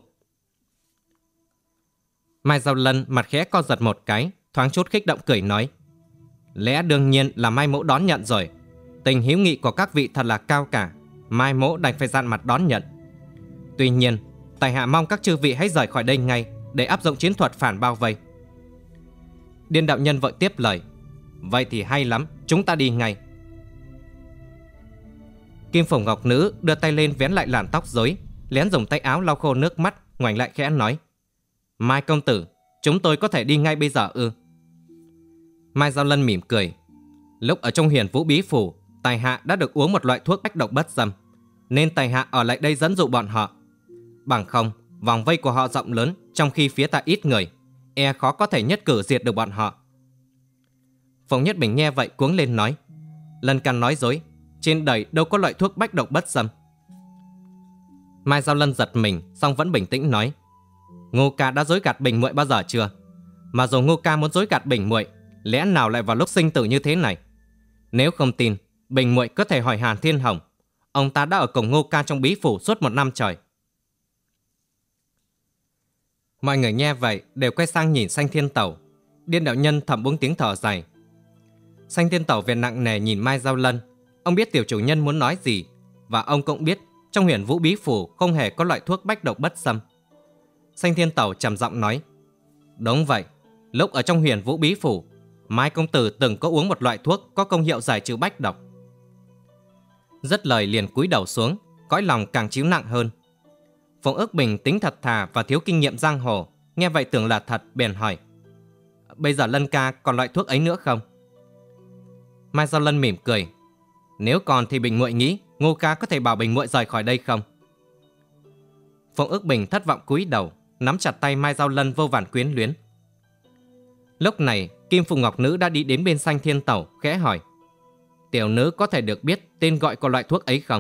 Mai Giao Lân mặt khẽ co giật một cái, thoáng chút kích động cười nói: Lẽ đương nhiên là Mai mẫu đón nhận rồi. Tình hữu nghị của các vị thật là cao cả, Mai mẫu đành phải dạn mặt đón nhận. Tuy nhiên, tại hạ mong các chư vị hãy rời khỏi đây ngay, để áp dụng chiến thuật phản bao vây. Điên đạo nhân vội tiếp lời: Vậy thì hay lắm, chúng ta đi ngay. Kim Phụng Ngọc Nữ đưa tay lên vén lại làn tóc rối, lén dùng tay áo lau khô nước mắt, ngoảnh lại khẽ nói: Mai công tử, chúng tôi có thể đi ngay bây giờ ư? Mai Giao Lân mỉm cười: Lúc ở trong Huyền Vũ Bí Phủ, tài hạ đã được uống một loại thuốc bách độc bất xâm, nên tài hạ ở lại đây dẫn dụ bọn họ. Bằng không, vòng vây của họ rộng lớn, trong khi phía ta ít người, e khó có thể nhất cử diệt được bọn họ. Phụng Nhất Bình nghe vậy cuống lên nói: Lân ca nói dối, trên đời đâu có loại thuốc bách độc bất xâm. Mai Giao Lân giật mình, song vẫn bình tĩnh nói: Ngô ca đã dối gạt Bình muội bao giờ chưa? Mà dù Ngô ca muốn dối gạt Bình muội, lẽ nào lại vào lúc sinh tử như thế này? Nếu không tin, Bình muội có thể hỏi Hàn Thiên Hồng, ông ta đã ở cùng Ngô ca trong bí phủ suốt một năm trời. Mọi người nghe vậy đều quay sang nhìn Sanh Thiên Tẩu. Điên đạo nhân thầm buông tiếng thở dài. Sanh Thiên Tẩu về nặng nề nhìn Mai Giao Lân. Ông biết tiểu chủ nhân muốn nói gì, và ông cũng biết trong Huyền Vũ Bí Phủ không hề có loại thuốc bách độc bất xâm. Sanh Thiên Tẩu trầm giọng nói: Đúng vậy, lúc ở trong Huyền Vũ Bí Phủ, Mai công tử từng có uống một loại thuốc có công hiệu giải trừ bách độc. Dứt lời liền cúi đầu xuống, cõi lòng càng chịu nặng hơn. Phụng Ức Bình tính thật thà và thiếu kinh nghiệm giang hồ, nghe vậy tưởng là thật, bèn hỏi: Bây giờ Lân ca còn loại thuốc ấy nữa không? Mai Giao Lân mỉm cười: Nếu còn thì Bình muội nghĩ Ngô ca có thể bảo Bình muội rời khỏi đây không? Phụng Ức Bình thất vọng cúi đầu, nắm chặt tay Mai Giao Lân vô vàn quyến luyến. Lúc này Kim Phụng Ngọc Nữ đã đi đến bên Sanh Thiên Tẩu, khẽ hỏi: Tiểu nữ có thể được biết tên gọi của loại thuốc ấy không?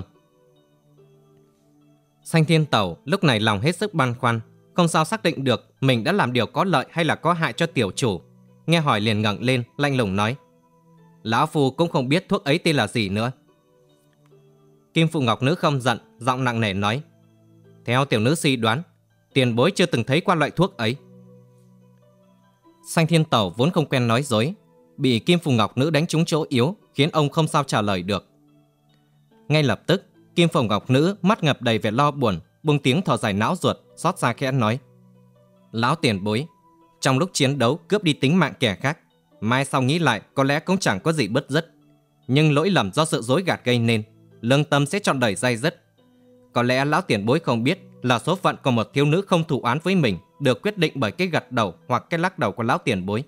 Sanh Thiên Tẩu lúc này lòng hết sức băn khoăn, không sao xác định được mình đã làm điều có lợi hay là có hại cho tiểu chủ. Nghe hỏi liền ngẩng lên, lạnh lùng nói: Lão phu cũng không biết thuốc ấy tên là gì nữa. Kim Phụng Ngọc Nữ không giận, giọng nặng nề nói: Theo tiểu nữ suy đoán, tiền bối chưa từng thấy qua loại thuốc ấy. Sanh Thiên Tẩu vốn không quen nói dối, bị Kim Phù Ngọc Nữ đánh trúng chỗ yếu khiến ông không sao trả lời được. Ngay lập tức, Kim Phù Ngọc Nữ mắt ngập đầy vẻ lo buồn, buông tiếng thở dài não ruột, xót xa khẽ nói: Lão tiền bối, trong lúc chiến đấu cướp đi tính mạng kẻ khác, mai sau nghĩ lại có lẽ cũng chẳng có gì bứt rứt, nhưng lỗi lầm do sự dối gạt gây nên, lương tâm sẽ trọn đời day dứt. Có lẽ lão tiền bối không biết là số phận của một thiếu nữ không thù oán với mình được quyết định bởi cái gật đầu hoặc cái lắc đầu của lão tiền bối.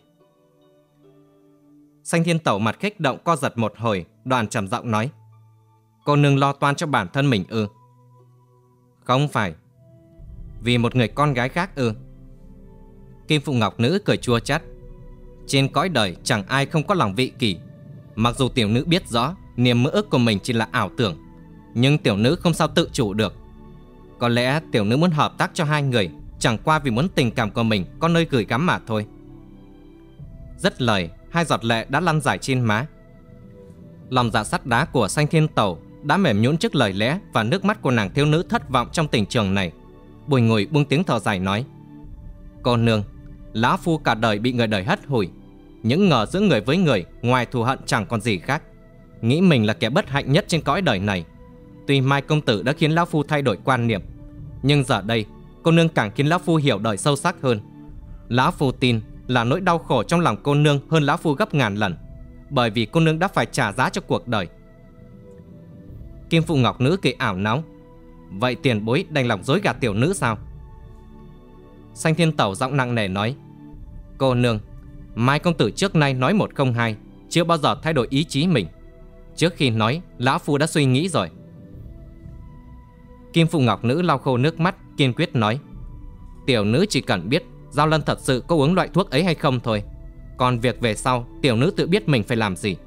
Sanh Thiên Tẩu mặt kích động co giật một hồi, đoạn trầm giọng nói: Cô nương lo toan cho bản thân mình ư? Không phải. Vì một người con gái khác ư? Kim Phù Ngọc Nữ cười chua chát: Trên cõi đời chẳng ai không có lòng vị kỷ. Mặc dù tiểu nữ biết rõ niềm mơ ước của mình chỉ là ảo tưởng, nhưng tiểu nữ không sao tự chủ được. Có lẽ tiểu nữ muốn hợp tác cho hai người chẳng qua vì muốn tình cảm của mình có nơi gửi gắm mà thôi. Dứt lời, hai giọt lệ đã lăn dài trên má. Lòng dạ sắt đá của Sanh Thiên Tẩu đã mềm nhũn trước lời lẽ và nước mắt của nàng thiếu nữ thất vọng trong tình trường này. Bùi Ngùi buông tiếng thở dài nói: Cô nương, lão phu cả đời bị người đời hất hủi, những ngờ giữa người với người ngoài thù hận chẳng còn gì khác, nghĩ mình là kẻ bất hạnh nhất trên cõi đời này. Tuy Mai công tử đã khiến lão phu thay đổi quan niệm, nhưng giờ đây cô nương càng khiến lão phu hiểu đời sâu sắc hơn. Lão phu tin là nỗi đau khổ trong lòng cô nương hơn lão phu gấp ngàn lần, bởi vì cô nương đã phải trả giá cho cuộc đời. Kim Phù Ngọc Nữ cười ảo não: Vậy tiền bối đành lòng dối gạt tiểu nữ sao? Sanh Thiên Tẩu giọng nặng nề nói: Cô nương, Mai công tử trước nay nói một không hai, chưa bao giờ thay đổi ý chí mình. Trước khi nói, lão phu đã suy nghĩ rồi. Kim Phù Ngọc Nữ lau khô nước mắt, kiên quyết nói: Tiểu nữ chỉ cần biết Giao Lân thật sự có uống loại thuốc ấy hay không thôi, còn việc về sau tiểu nữ tự biết mình phải làm gì.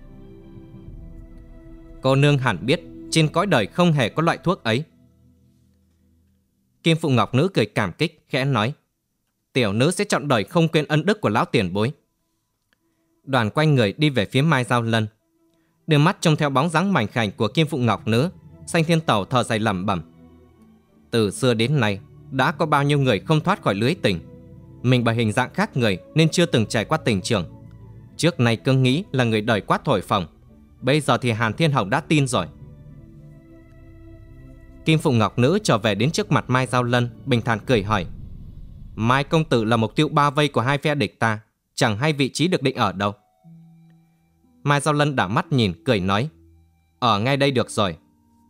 Cô nương hẳn biết trên cõi đời không hề có loại thuốc ấy. Kim Phù Ngọc Nữ cười cảm kích, khẽ nói: Tiểu nữ sẽ trọn đời không quên ân đức của lão tiền bối. Đoàn quay người đi về phía Mai Giao Lân. Đưa mắt trông theo bóng dáng mảnh khảnh của Kim Phù Ngọc Nữ, Sanh Thiên Tẩu thở dài lẩm bẩm: Từ xưa đến nay đã có bao nhiêu người không thoát khỏi lưới tình. Mình bởi hình dạng khác người nên chưa từng trải qua tình trường. Trước nay cứ nghĩ là người đời quá thổi phồng, bây giờ thì Hàn Thiên Hồng đã tin rồi. Kim Phù Ngọc Nữ trở về đến trước mặt Mai Giao Lân, bình thản cười hỏi: Mai công tử là mục tiêu bao vây của hai phe địch ta, chẳng hay vị trí được định ở đâu. Mai Giao Lân đảo mắt nhìn, cười nói: Ở ngay đây được rồi.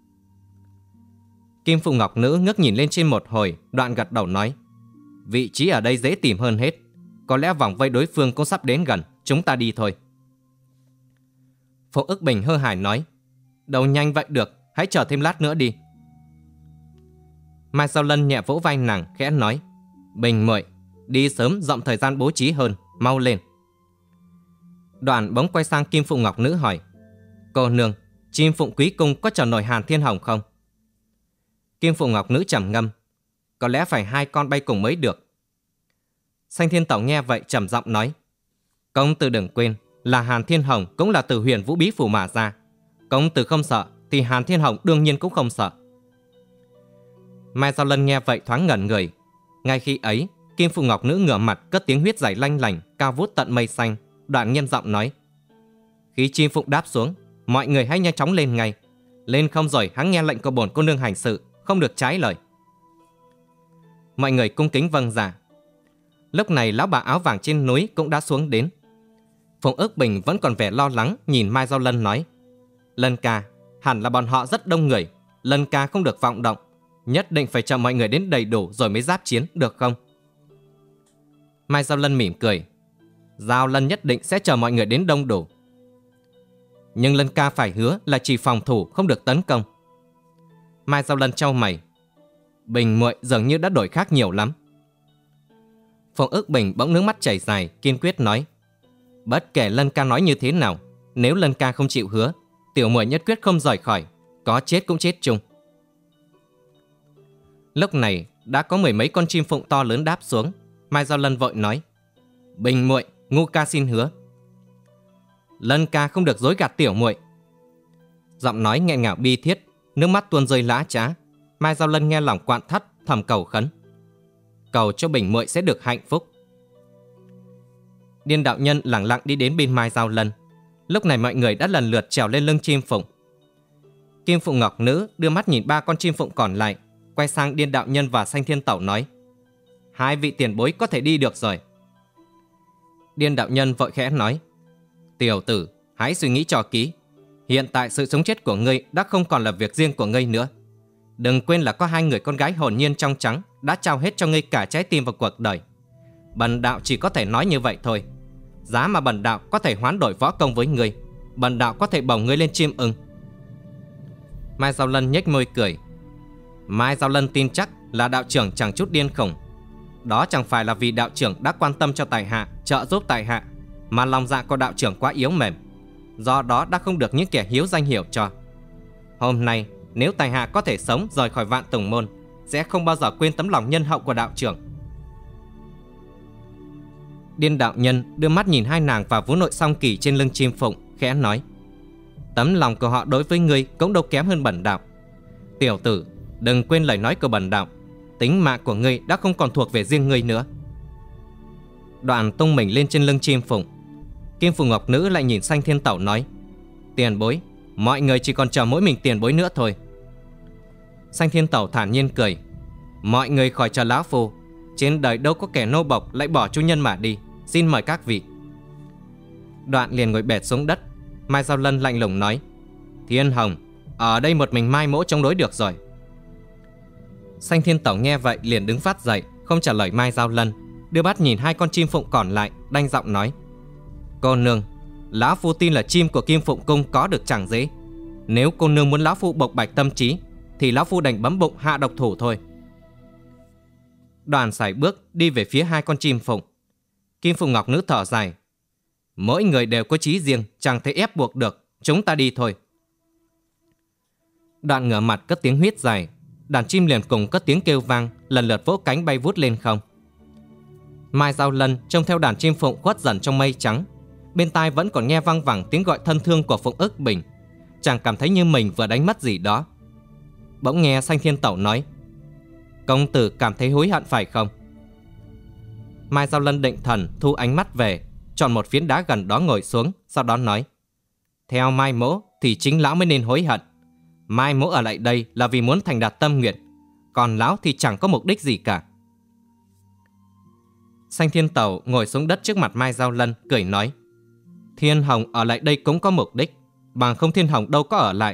Kim Phù Ngọc Nữ ngước nhìn lên trên một hồi, đoạn gật đầu nói: Vị trí ở đây dễ tìm hơn hết. Có lẽ vòng vây đối phương cũng sắp đến gần, chúng ta đi thôi. Phụng Ức Bình hơ hài nói: Đâu nhanh vậy được, hãy chờ thêm lát nữa đi. Mai Giao Lân nhẹ vỗ vai nàng, khẽ nói: Bình muội, đi sớm dọn thời gian bố trí hơn, mau lên. Đoạn bỗng quay sang Kim Phù Ngọc Nữ hỏi: Cô nương, chim phụng quý cung có chờ nổi Hàn Thiên Hồng không? Kim Phù Ngọc Nữ trầm ngâm: Có lẽ phải hai con bay cùng mới được. Sanh Thiên Tẩu nghe vậy trầm giọng nói: Công tử đừng quên là Hàn Thiên Hồng cũng là từ Huyền Vũ Bí Phủ mà ra. Công tử không sợ thì Hàn Thiên Hồng đương nhiên cũng không sợ. Mai Giao Lân nghe vậy thoáng ngẩn người. Ngay khi ấy, Kim Phù Ngọc Nữ ngửa mặt cất tiếng huyết giải lanh lảnh, cao vút tận mây xanh, đoạn nghiêm giọng nói: Khi chim phụng đáp xuống, mọi người hãy nhanh chóng lên ngay. Lên không rồi hãy nghe lệnh của bổn cô nương hành sự, không được trái lời. Mọi người cung kính vâng dạ. Lúc này lão bà áo vàng trên núi cũng đã xuống đến. Phụng Ức Bình vẫn còn vẻ lo lắng, nhìn Mai Giao Lân nói: Lân ca, hẳn là bọn họ rất đông người, Lân ca không được vọng động, nhất định phải chờ mọi người đến đầy đủ rồi mới giáp chiến, được không? Mai Giao Lân mỉm cười: Giao Lân nhất định sẽ chờ mọi người đến đông đủ. Nhưng Lân ca phải hứa là chỉ phòng thủ, không được tấn công. Mai Giao Lân chau mày: Bình muội dường như đã đổi khác nhiều lắm. Phụng Ức Bình bỗng nước mắt chảy dài, kiên quyết nói: Bất kể Lân ca nói như thế nào, nếu Lân ca không chịu hứa, tiểu muội nhất quyết không rời khỏi, có chết cũng chết chung. Lúc này đã có mười mấy con chim phụng to lớn đáp xuống. Mai Giao Lân vội nói: Bình muội, ngu ca xin hứa. Lân ca không được dối gạt tiểu muội. Giọng nói nghẹn ngào bi thiết, nước mắt tuôn rơi lã chã. Mai Giao Lân nghe lòng quặn thắt, thầm cầu khấn: Cầu cho Bình muội sẽ được hạnh phúc. Điên đạo nhân lẳng lặng đi đến bên Mai Dao Lân. Lúc này mọi người đã lần lượt trèo lên lưng chim phụng. Kim Phụng Ngọc Nữ đưa mắt nhìn ba con chim phụng còn lại, quay sang Điên đạo nhân và Xanh Thiên Tẩu nói: hai vị tiền bối có thể đi được rồi. Điên đạo nhân vội khẽ nói: tiểu tử, hãy suy nghĩ cho kỹ. Hiện tại sự sống chết của ngươi đã không còn là việc riêng của ngươi nữa. Đừng quên là có hai người con gái hồn nhiên trong trắng đã trao hết cho ngươi cả trái tim và cuộc đời. Bần đạo chỉ có thể nói như vậy thôi. Giá mà bần đạo có thể hoán đổi võ công với ngươi, bần đạo có thể bồng ngươi lên chim ưng. Mai Dao Lân nhếch môi cười. Mai Dao Lân tin chắc là đạo trưởng chẳng chút điên khủng. Đó chẳng phải là vì đạo trưởng đã quan tâm cho tại hạ, trợ giúp tại hạ, mà lòng dạ của đạo trưởng quá yếu mềm, do đó đã không được những kẻ hiếu danh hiểu cho. Hôm nay nếu tại hạ có thể sống rời khỏi Vạn Tùng Môn, sẽ không bao giờ quên tấm lòng nhân hậu của đạo trưởng. Điên đạo nhân đưa mắt nhìn hai nàng và Vũ Nội Song Kỳ trên lưng chim phụng, khẽ nói: tấm lòng của họ đối với ngươi cũng đâu kém hơn bần đạo. Tiểu tử, đừng quên lời nói của bần đạo. Tính mạng của ngươi đã không còn thuộc về riêng ngươi nữa. Đoạn tung mình lên trên lưng chim phụng. Kim Phụng Ngọc Nữ lại nhìn Xanh Thiên Tẩu nói: tiền bối, mọi người chỉ còn chờ mỗi mình tiền bối nữa thôi. Xanh Thiên Tẩu thản nhiên cười: mọi người khỏi chờ lão phu. Trên đời đâu có kẻ nô bộc lại bỏ chủ nhân mà đi. Xin mời các vị. Đoạn liền ngồi bệt xuống đất. Mai Dao Lân lạnh lùng nói: Thiên Hồng, ở đây một mình Mai mỗ chống đối được rồi. Xanh Thiên Tẩu nghe vậy liền đứng phát dậy, không trả lời Mai Dao Lân, đưa mắt nhìn hai con chim phụng còn lại, đanh giọng nói: cô nương, lão phu tin là chim của Kim Phụng Cung có được chẳng dễ. Nếu cô nương muốn lão phu bộc bạch tâm trí, thì lão phu đành bấm bụng hạ độc thủ thôi. Đoàn sải bước đi về phía hai con chim phụng. Kim Phụng Ngọc Nữ thở dài: mỗi người đều có chí riêng, chẳng thể ép buộc được, chúng ta đi thôi. Đoạn ngửa mặt cất tiếng huýt dài. Đàn chim liền cùng cất tiếng kêu vang, lần lượt vỗ cánh bay vút lên không. Mai Dao Lân trông theo đàn chim phụng khuất dần trong mây trắng, bên tai vẫn còn nghe văng vẳng tiếng gọi thân thương của Phụng Ức Bình. Chàng cảm thấy như mình vừa đánh mất gì đó. Bỗng nghe Xanh Thiên Tẩu nói: công tử cảm thấy hối hận phải không? Mai Dao Lân định thần thu ánh mắt về, chọn một phiến đá gần đó ngồi xuống, sau đó nói: theo Mai mỗ thì chính lão mới nên hối hận. Mai mỗ ở lại đây là vì muốn thành đạt tâm nguyện, còn lão thì chẳng có mục đích gì cả. Xanh Thiên Tẩu ngồi xuống đất trước mặt Mai Dao Lân, cười nói: Thiên Hồng ở lại đây cũng có mục đích, bằng không Thiên Hồng đâu có ở lại.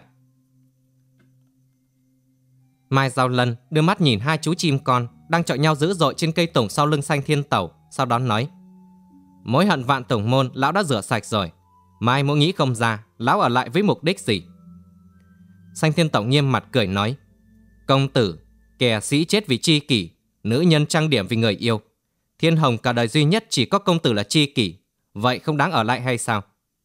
Mai Dao Lân đưa mắt nhìn hai chú chim con đang chọi nhau dữ dội trên cây tùng sau lưng Xanh Thiên Tẩu, sau đó nói: mối hận Vạn Tùng Môn lão đã rửa sạch rồi. Mai mỗ nghĩ không ra lão ở lại với mục đích gì. Xanh Thiên Tẩu nghiêm mặt cười nói: công tử, kẻ sĩ chết vì tri kỷ, nữ nhân trang điểm vì người yêu. Thiên Hồng cả đời duy nhất chỉ có công tử là tri kỷ, vậy không đáng ở lại hay sao?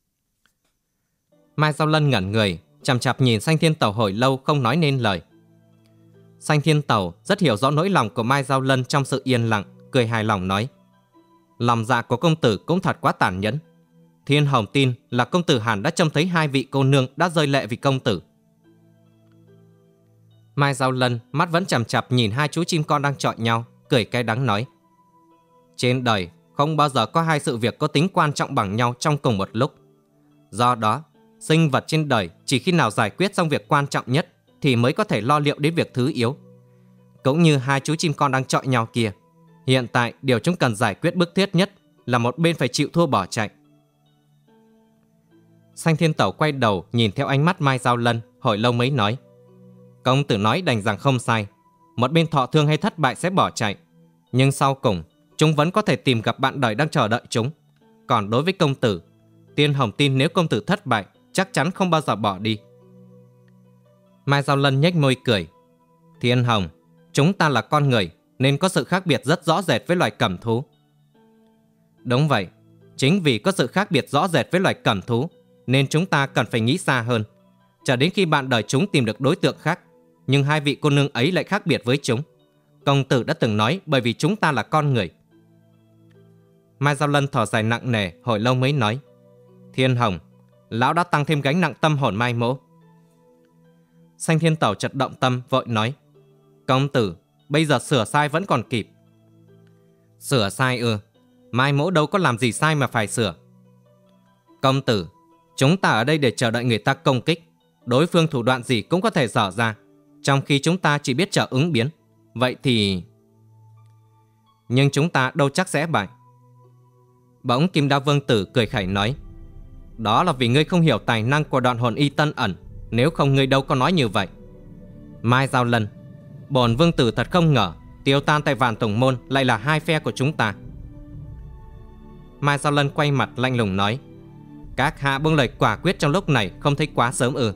Mai Dao Lân ngẩn người, chằm chằm nhìn Xanh Thiên Tẩu hồi lâu không nói nên lời. Xanh Thiên Tẩu rất hiểu rõ nỗi lòng của Mai Dao Lân trong sự yên lặng, cười hài lòng nói: lòng dạ của công tử cũng thật quá tàn nhẫn. Thiên Hồng tin là công tử hẳn đã trông thấy hai vị cô nương đã rơi lệ vì công tử. Mai Dao Lân mắt vẫn chằm chằm nhìn hai chú chim con đang chọi nhau, cười cay đắng nói: trên đời không bao giờ có hai sự việc có tính quan trọng bằng nhau trong cùng một lúc. Do đó, sinh vật trên đời chỉ khi nào giải quyết xong việc quan trọng nhất thì mới có thể lo liệu đến việc thứ yếu. Cũng như hai chú chim con đang chọi nhau kia, hiện tại điều chúng cần giải quyết bức thiết nhất là một bên phải chịu thua bỏ chạy. Xanh Thiên Tẩu quay đầu nhìn theo ánh mắt Mai Dao Lân, hồi lâu mới nói: công tử nói đành rằng không sai. Một bên thọ thương hay thất bại sẽ bỏ chạy, nhưng sau cùng chúng vẫn có thể tìm gặp bạn đời đang chờ đợi chúng. Còn đối với công tử, Tiên Hồng tin nếu công tử thất bại chắc chắn không bao giờ bỏ đi. Mai Dao Lân nhếch môi cười: Thiên Hồng, chúng ta là con người nên có sự khác biệt rất rõ rệt với loài cẩm thú. Đúng vậy, chính vì có sự khác biệt rõ rệt với loài cẩm thú nên chúng ta cần phải nghĩ xa hơn, chờ đến khi bạn đời chúng tìm được đối tượng khác. Nhưng hai vị cô nương ấy lại khác biệt với chúng. Công tử đã từng nói bởi vì chúng ta là con người. Mai Dao Lân thở dài nặng nề, hồi lâu mới nói: Thiên Hồng, lão đã tăng thêm gánh nặng tâm hồn Mai mỗ. Xanh Thiên Tẩu chợt động tâm, vội nói: Công tử, bây giờ sửa sai vẫn còn kịp. Sửa sai ư? Mai mỗ đâu có làm gì sai mà phải sửa. Công tử, chúng ta ở đây để chờ đợi người ta công kích. Đối phương thủ đoạn gì cũng có thể dở ra, trong khi chúng ta chỉ biết chờ ứng biến. Vậy thì... Nhưng chúng ta đâu chắc sẽ bại. Bỗng Kim Đao Vương Tử cười khẩy nói: Đó là vì ngươi không hiểu tài năng của đoạn hồn y tân ẩn, nếu không ngươi đâu có nói như vậy. Mai Giao Lân, bổn vương tử thật không ngờ tiêu tan tại Vạn Tùng Môn lại là hai phe của chúng ta. Mai Giao Lân quay mặt lạnh lùng nói: Các hạ buông lời quả quyết trong lúc này không thấy quá sớm ư?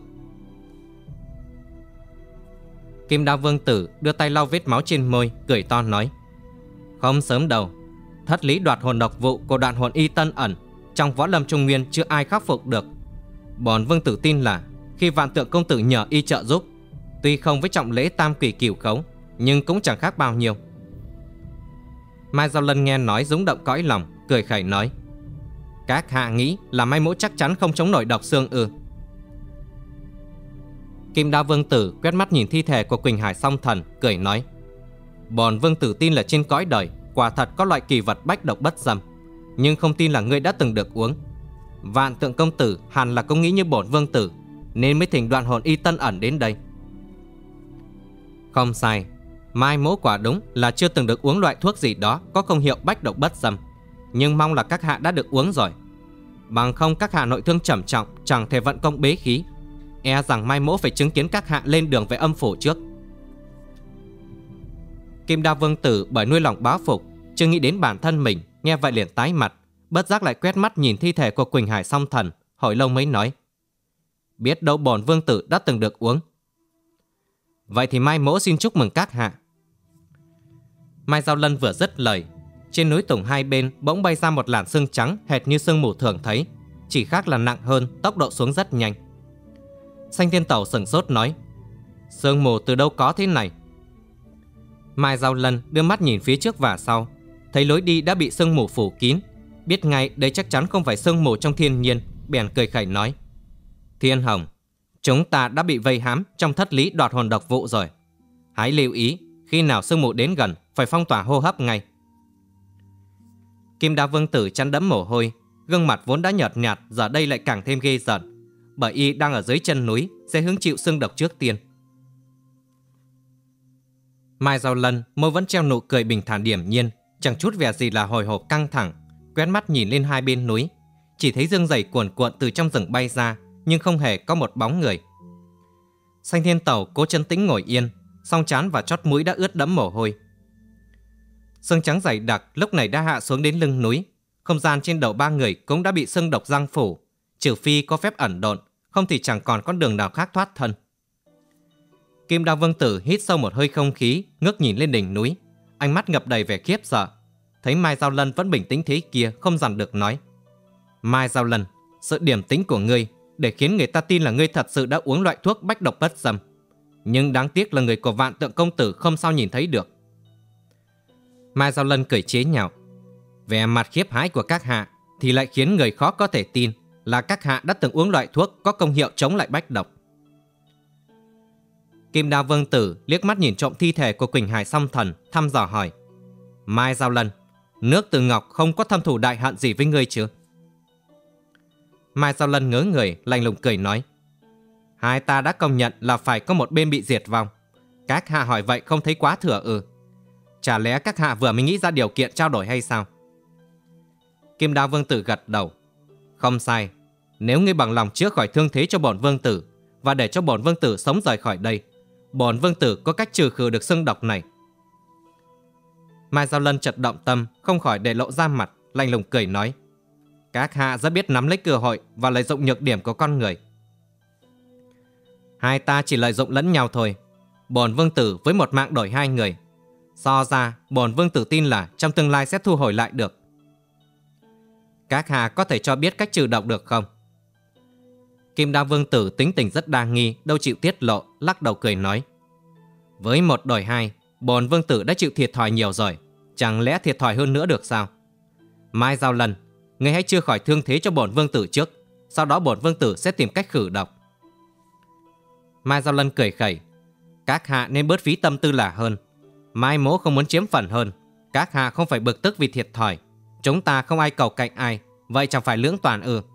Kim Đao Vương Tử đưa tay lau vết máu trên môi, cười to nói: Không sớm đâu. Thất lý đoạt hồn độc vụ của đoạn hồn y tân ẩn trong võ lâm Trung Nguyên chưa ai khắc phục được. Bổn vương tử tin là khi Vạn Tượng công tử nhờ y trợ giúp, tuy không với trọng lễ tam quỷ cửu khấu, nhưng cũng chẳng khác bao nhiêu. Mai Giao Lân nghe nói rúng động cõi lòng, cười khẩy nói: Các hạ nghĩ là Mai mỗ chắc chắn không chống nổi độc xương ư? Kim Đao Vương Tử quét mắt nhìn thi thể của Quỳnh Hải Song Thần, cười nói: Bổn vương tử tin là trên cõi đời quả thật có loại kỳ vật bách độc bất xâm, nhưng không tin là ngươi đã từng được uống. Vạn Tượng công tử hẳn là cũng nghĩ như bổn vương tử, nên mới thỉnh đoạn hồn y tân ẩn đến đây. Không sai, Mai mỗ quả đúng là chưa từng được uống loại thuốc gì đó có công hiệu bách độc bất xâm, nhưng mong là các hạ đã được uống rồi. Bằng không các hạ nội thương trầm trọng, chẳng thể vận công bế khí, e rằng Mai mỗ phải chứng kiến các hạ lên đường về âm phủ trước. Kim Đao Vương Tử bởi nuôi lòng báo phục, chưa nghĩ đến bản thân mình, nghe vậy liền tái mặt, bất giác lại quét mắt nhìn thi thể của Quỳnh Hải Song Thần, hồi lâu mới nói: Biết đâu bổn vương tử đã từng được uống. Vậy thì Mai mỗ xin chúc mừng các hạ. Mai Giao Lân vừa dứt lời, trên núi Tùng hai bên bỗng bay ra một làn sương trắng hệt như sương mù thường thấy, chỉ khác là nặng hơn, tốc độ xuống rất nhanh. Xanh Thiên Tẩu sửng sốt nói: Sương mù từ đâu có thế này? Mai Giao Lân đưa mắt nhìn phía trước và sau, thấy lối đi đã bị sương mù phủ kín, biết ngay đây chắc chắn không phải sương mù trong thiên nhiên, bèn cười khẩy nói: Thiên Hồng, chúng ta đã bị vây hãm trong thất lý đoạt hồn độc vụ rồi. Hãy lưu ý, khi nào sương mù đến gần phải phong tỏa hô hấp ngay. Kim Đao Vương Tử chăn đẫm mồ hôi, gương mặt vốn đã nhợt nhạt giờ đây lại càng thêm ghê rợn, bởi y đang ở dưới chân núi sẽ hứng chịu sương độc trước tiên. Mai Giao Lân môi vẫn treo nụ cười bình thản điềm nhiên, chẳng chút vẻ gì là hồi hộp căng thẳng, quét mắt nhìn lên hai bên núi, chỉ thấy dương dày cuồn cuộn từ trong rừng bay ra, nhưng không hề có một bóng người. Xanh Thiên Tẩu cố chân tĩnh ngồi yên, song trán và chót mũi đã ướt đẫm mồ hôi. Sương trắng dày đặc lúc này đã hạ xuống đến lưng núi, không gian trên đầu ba người cũng đã bị sương độc giăng phủ, trừ phi có phép ẩn độn, không thì chẳng còn con đường nào khác thoát thân. Kim Đao Vương Tử hít sâu một hơi không khí, ngước nhìn lên đỉnh núi, ánh mắt ngập đầy vẻ khiếp sợ. Thấy Mai Giao Lân vẫn bình tĩnh thế kia, không dằn được nói: Mai Giao Lân, sự điềm tĩnh của ngươi để khiến người ta tin là ngươi thật sự đã uống loại thuốc bách độc bất xâm, nhưng đáng tiếc là người của Vạn Tượng công tử không sao nhìn thấy được. Mai Giao Lân cười chế nhạo: Vẻ mặt khiếp hãi của các hạ thì lại khiến người khó có thể tin là các hạ đã từng uống loại thuốc có công hiệu chống lại bách độc. Kim Đao Vương Tử liếc mắt nhìn trộm thi thể của Quỳnh Hải Song Thần, thăm dò hỏi: Mai Giao Lân, nước Từ Ngọc không có thâm thù đại hận gì với ngươi chứ? Mai Giao Lân ngớ người, lạnh lùng cười nói: Hai ta đã công nhận là phải có một bên bị diệt vong. Các hạ hỏi vậy không thấy quá thừa ư? Chả lẽ các hạ vừa mới nghĩ ra điều kiện trao đổi hay sao? Kim Đao Vương Tử gật đầu: Không sai. Nếu ngươi bằng lòng chữa khỏi thương thế cho bổn vương tử và để cho bổn vương tử sống rời khỏi đây, bổn vương tử có cách trừ khử được xương độc này. Mai Giao Lân chợt động tâm, không khỏi để lộ ra mặt, lạnh lùng cười nói: Các hạ rất biết nắm lấy cơ hội và lợi dụng nhược điểm của con người. Hai ta chỉ lợi dụng lẫn nhau thôi. Bổn vương tử với một mạng đổi hai người. So ra, bổn vương tử tin là trong tương lai sẽ thu hồi lại được. Các hạ có thể cho biết cách trừ độc được không? Kim Đao Vương Tử tính tình rất đa nghi, đâu chịu tiết lộ, lắc đầu cười nói: Với một đổi hai, bổn vương tử đã chịu thiệt thòi nhiều rồi, chẳng lẽ thiệt thòi hơn nữa được sao? Mai Giao Lân, ngươi hãy chữa khỏi thương thế cho bổn vương tử trước, sau đó bổn vương tử sẽ tìm cách khử độc. Mai Giao Lân cười khẩy: Các hạ nên bớt phí tâm tư là hơn. Mai mỗ không muốn chiếm phần hơn, các hạ không phải bực tức vì thiệt thòi, Chúng ta không ai cầu cạnh ai, vậy chẳng phải lưỡng toàn ư?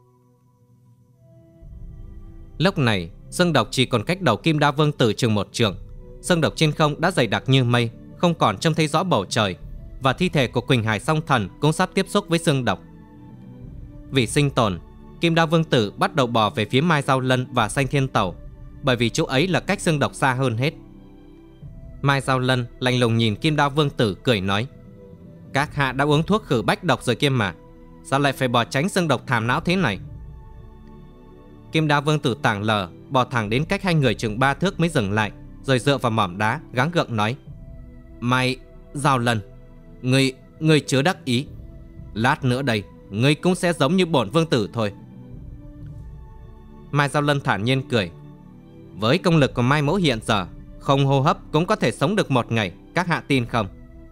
Lúc này xương độc chỉ còn cách đầu Kim Đao Vương Tử chừng một trượng. Xương độc trên không đã dày đặc như mây, không còn trông thấy rõ bầu trời, và thi thể của Quỳnh Hải Song Thần cũng sắp tiếp xúc với xương độc. Vì sinh tồn, Kim Đao Vương Tử bắt đầu bò về phía Mai Dao Lân và Xanh Thiên Tẩu, bởi vì chỗ ấy là cách xương độc xa hơn hết. Mai Dao Lân lạnh lùng nhìn Kim Đao Vương Tử cười nói: Các hạ đã uống thuốc khử bách độc rồi kia mà, sao lại phải bò tránh xương độc thảm não thế này? Kim Đao Vương Tử tảng lờ bò thẳng đến cách hai người chừng ba thước mới dừng lại, rồi dựa vào mỏm đá gắng gượng nói: Mai Dao Lân, Ngươi, ngươi chớ đắc ý. Lát nữa đây ngươi cũng sẽ giống như bổn vương tử thôi. Mai Dao Lân thản nhiên cười: Với công lực của Mai mẫu hiện giờ, không hô hấp cũng có thể sống được một ngày, các hạ tin không?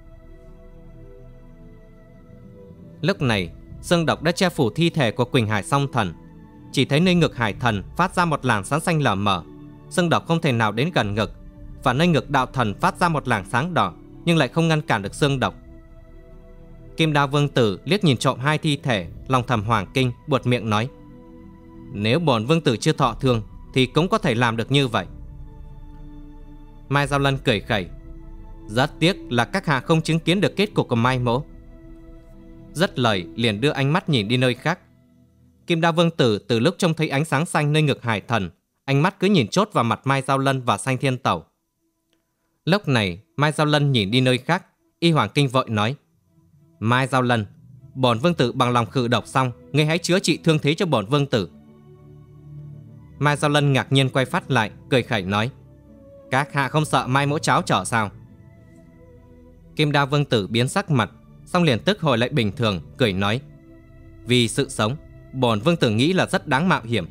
Lúc này xương độc đã che phủ thi thể của Quỳnh Hải Song Thần. Chỉ thấy nơi ngực Hải Thần phát ra một làn sáng xanh lờ mờ. Xương độc không thể nào đến gần ngực, và nơi ngực Đạo Thần phát ra một làn sáng đỏ, nhưng lại không ngăn cản được xương độc. Kim Đao Vương Tử liếc nhìn trộm hai thi thể, lòng thầm hoàng kinh, buột miệng nói: Nếu bổn vương tử chưa thọ thương thì cũng có thể làm được như vậy. Mai Dao Lân cười khẩy: Rất tiếc là các hạ không chứng kiến được kết cục của Mai mẫu. Dứt lời liền đưa ánh mắt nhìn đi nơi khác. Kim Đao Vương Tử từ lúc trông thấy ánh sáng xanh nơi ngực Hải Thần, ánh mắt cứ nhìn chốt vào mặt Mai Dao Lân và Xanh Thiên Tẩu. Lúc này Mai Dao Lân nhìn đi nơi khác, y hoàng kinh vội nói: Mai Dao Lân, bổn vương tử bằng lòng khử độc xong, ngươi hãy chữa trị thương thế cho bổn vương tử. Mai Dao Lân ngạc nhiên quay phát lại, cười khẩy nói: Các hạ không sợ Mai mẫu cháo trở sao? Kim Đao Vương Tử biến sắc mặt, xong liền tức hồi lại bình thường, cười nói: Vì sự sống, bổn vương tử nghĩ là rất đáng mạo hiểm.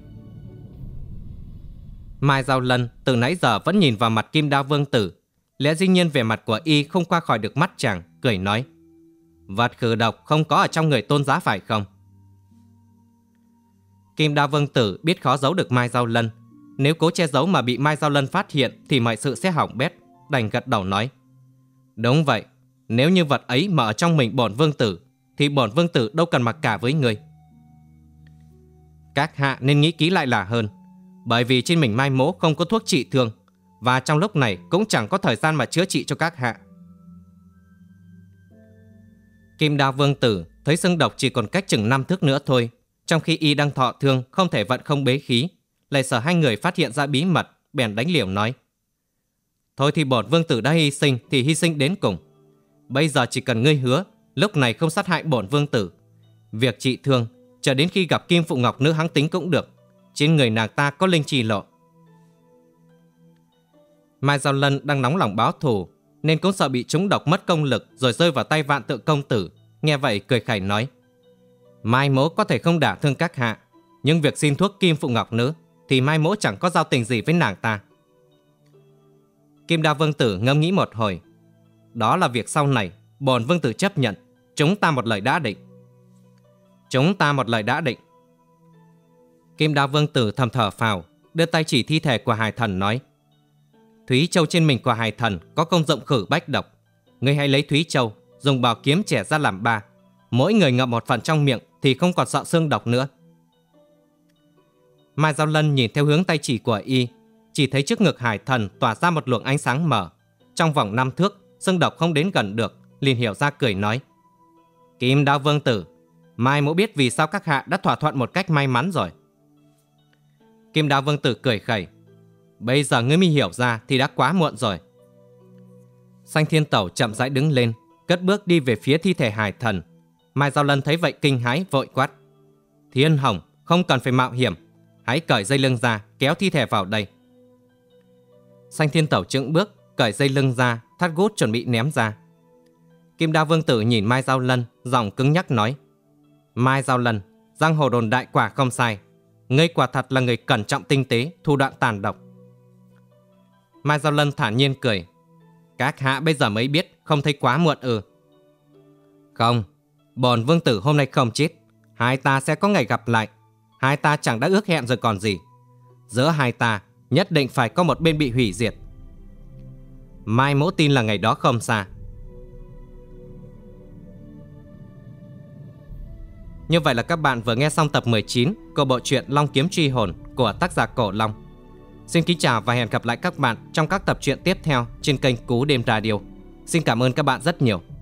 Mai Dao Lân từ nãy giờ vẫn nhìn vào mặt Kim Đao Vương Tử, lẽ dĩ nhiên vẻ mặt của y không qua khỏi được mắt chàng, cười nói: Vật khử độc không có ở trong người tôn giá phải không? Kim Đao Vương Tử biết khó giấu được Mai Dao Lân, nếu cố che giấu mà bị Mai Dao Lân phát hiện thì mọi sự sẽ hỏng bét, đành gật đầu nói: Đúng vậy, nếu như vật ấy mà ở trong mình bổn vương tử thì bổn vương tử đâu cần mặc cả với người. Các hạ nên nghĩ kỹ lại là hơn, bởi vì trên mình Mai mỗ không có thuốc trị thương, và trong lúc này cũng chẳng có thời gian mà chữa trị cho các hạ. Kim Đao Vương Tử thấy xương độc chỉ còn cách chừng năm thước nữa thôi, trong khi y đang thọ thương không thể vận không bế khí, lại sợ hai người phát hiện ra bí mật, bèn đánh liều nói: Thôi thì bổn vương tử đã hy sinh thì hy sinh đến cùng. Bây giờ chỉ cần ngươi hứa lúc này không sát hại bổn vương tử, việc trị thương chờ đến khi gặp Kim Phụ Ngọc Nữ hắng tính cũng được. Trên người nàng ta có linh trì lộ. Mai Dao Lân đang nóng lòng báo thù, nên cũng sợ bị trúng độc mất công lực rồi rơi vào tay Vạn Tượng công tử. Nghe vậy cười khẩy nói: Mai mỗ có thể không đả thương các hạ, nhưng việc xin thuốc Kim Phụ Ngọc Nữ thì Mai mỗ chẳng có giao tình gì với nàng ta. Kim Đao Vương Tử ngẫm nghĩ một hồi: Đó là việc sau này, bổn vương tử chấp nhận. Chúng ta một lời đã định. Chúng ta một lời đã định. Kim Đao Vương Tử thầm thở phào, đưa tay chỉ thi thể của Hải Thần nói: Thúy Châu trên mình của Hải Thần có công dụng khử bách độc. Ngươi hãy lấy Thúy Châu, dùng bảo kiếm chẻ ra làm ba, mỗi người ngậm một phần trong miệng thì không còn sợ xương độc nữa. Mai Dao Lân nhìn theo hướng tay chỉ của y, chỉ thấy trước ngực Hải Thần tỏa ra một luồng ánh sáng mở. Trong vòng năm thước, xương độc không đến gần được, liền hiểu ra cười nói: Kim Đao Vương Tử, Mai mỗ biết vì sao các hạ đã thỏa thuận một cách may mắn rồi. Kim Đao Vương Tử cười khẩy: Bây giờ ngươi mới hiểu ra thì đã quá muộn rồi. Xanh Thiên Tẩu chậm rãi đứng lên, cất bước đi về phía thi thể Hải Thần. Mai Dao Lân thấy vậy kinh hãi vội quát: Thiên Hồng, không cần phải mạo hiểm, hãy cởi dây lưng ra, kéo thi thể vào đây. Xanh Thiên Tẩu chững bước, cởi dây lưng ra, thắt gút chuẩn bị ném ra. Kim Đao Vương Tử nhìn Mai Dao Lân, giọng cứng nhắc nói: Mai Dao Lân, giang hồ đồn đại quả không sai, ngươi quả thật là người cẩn trọng tinh tế, thủ đoạn tàn độc. Mai Dao Lân thản nhiên cười: Các hạ bây giờ mới biết, không thấy quá muộn ư? Không, bổn vương tử hôm nay không chết, hai ta sẽ có ngày gặp lại. Hai ta chẳng đã ước hẹn rồi còn gì. Giữa hai ta nhất định phải có một bên bị hủy diệt. Mai mỗ tin là ngày đó không xa. Như vậy là các bạn vừa nghe xong tập mười chín của bộ truyện Long Kiếm Truy Hồn của tác giả Cổ Long. Xin kính chào và hẹn gặp lại các bạn trong các tập truyện tiếp theo trên kênh Cú Đêm Radio. Xin cảm ơn các bạn rất nhiều.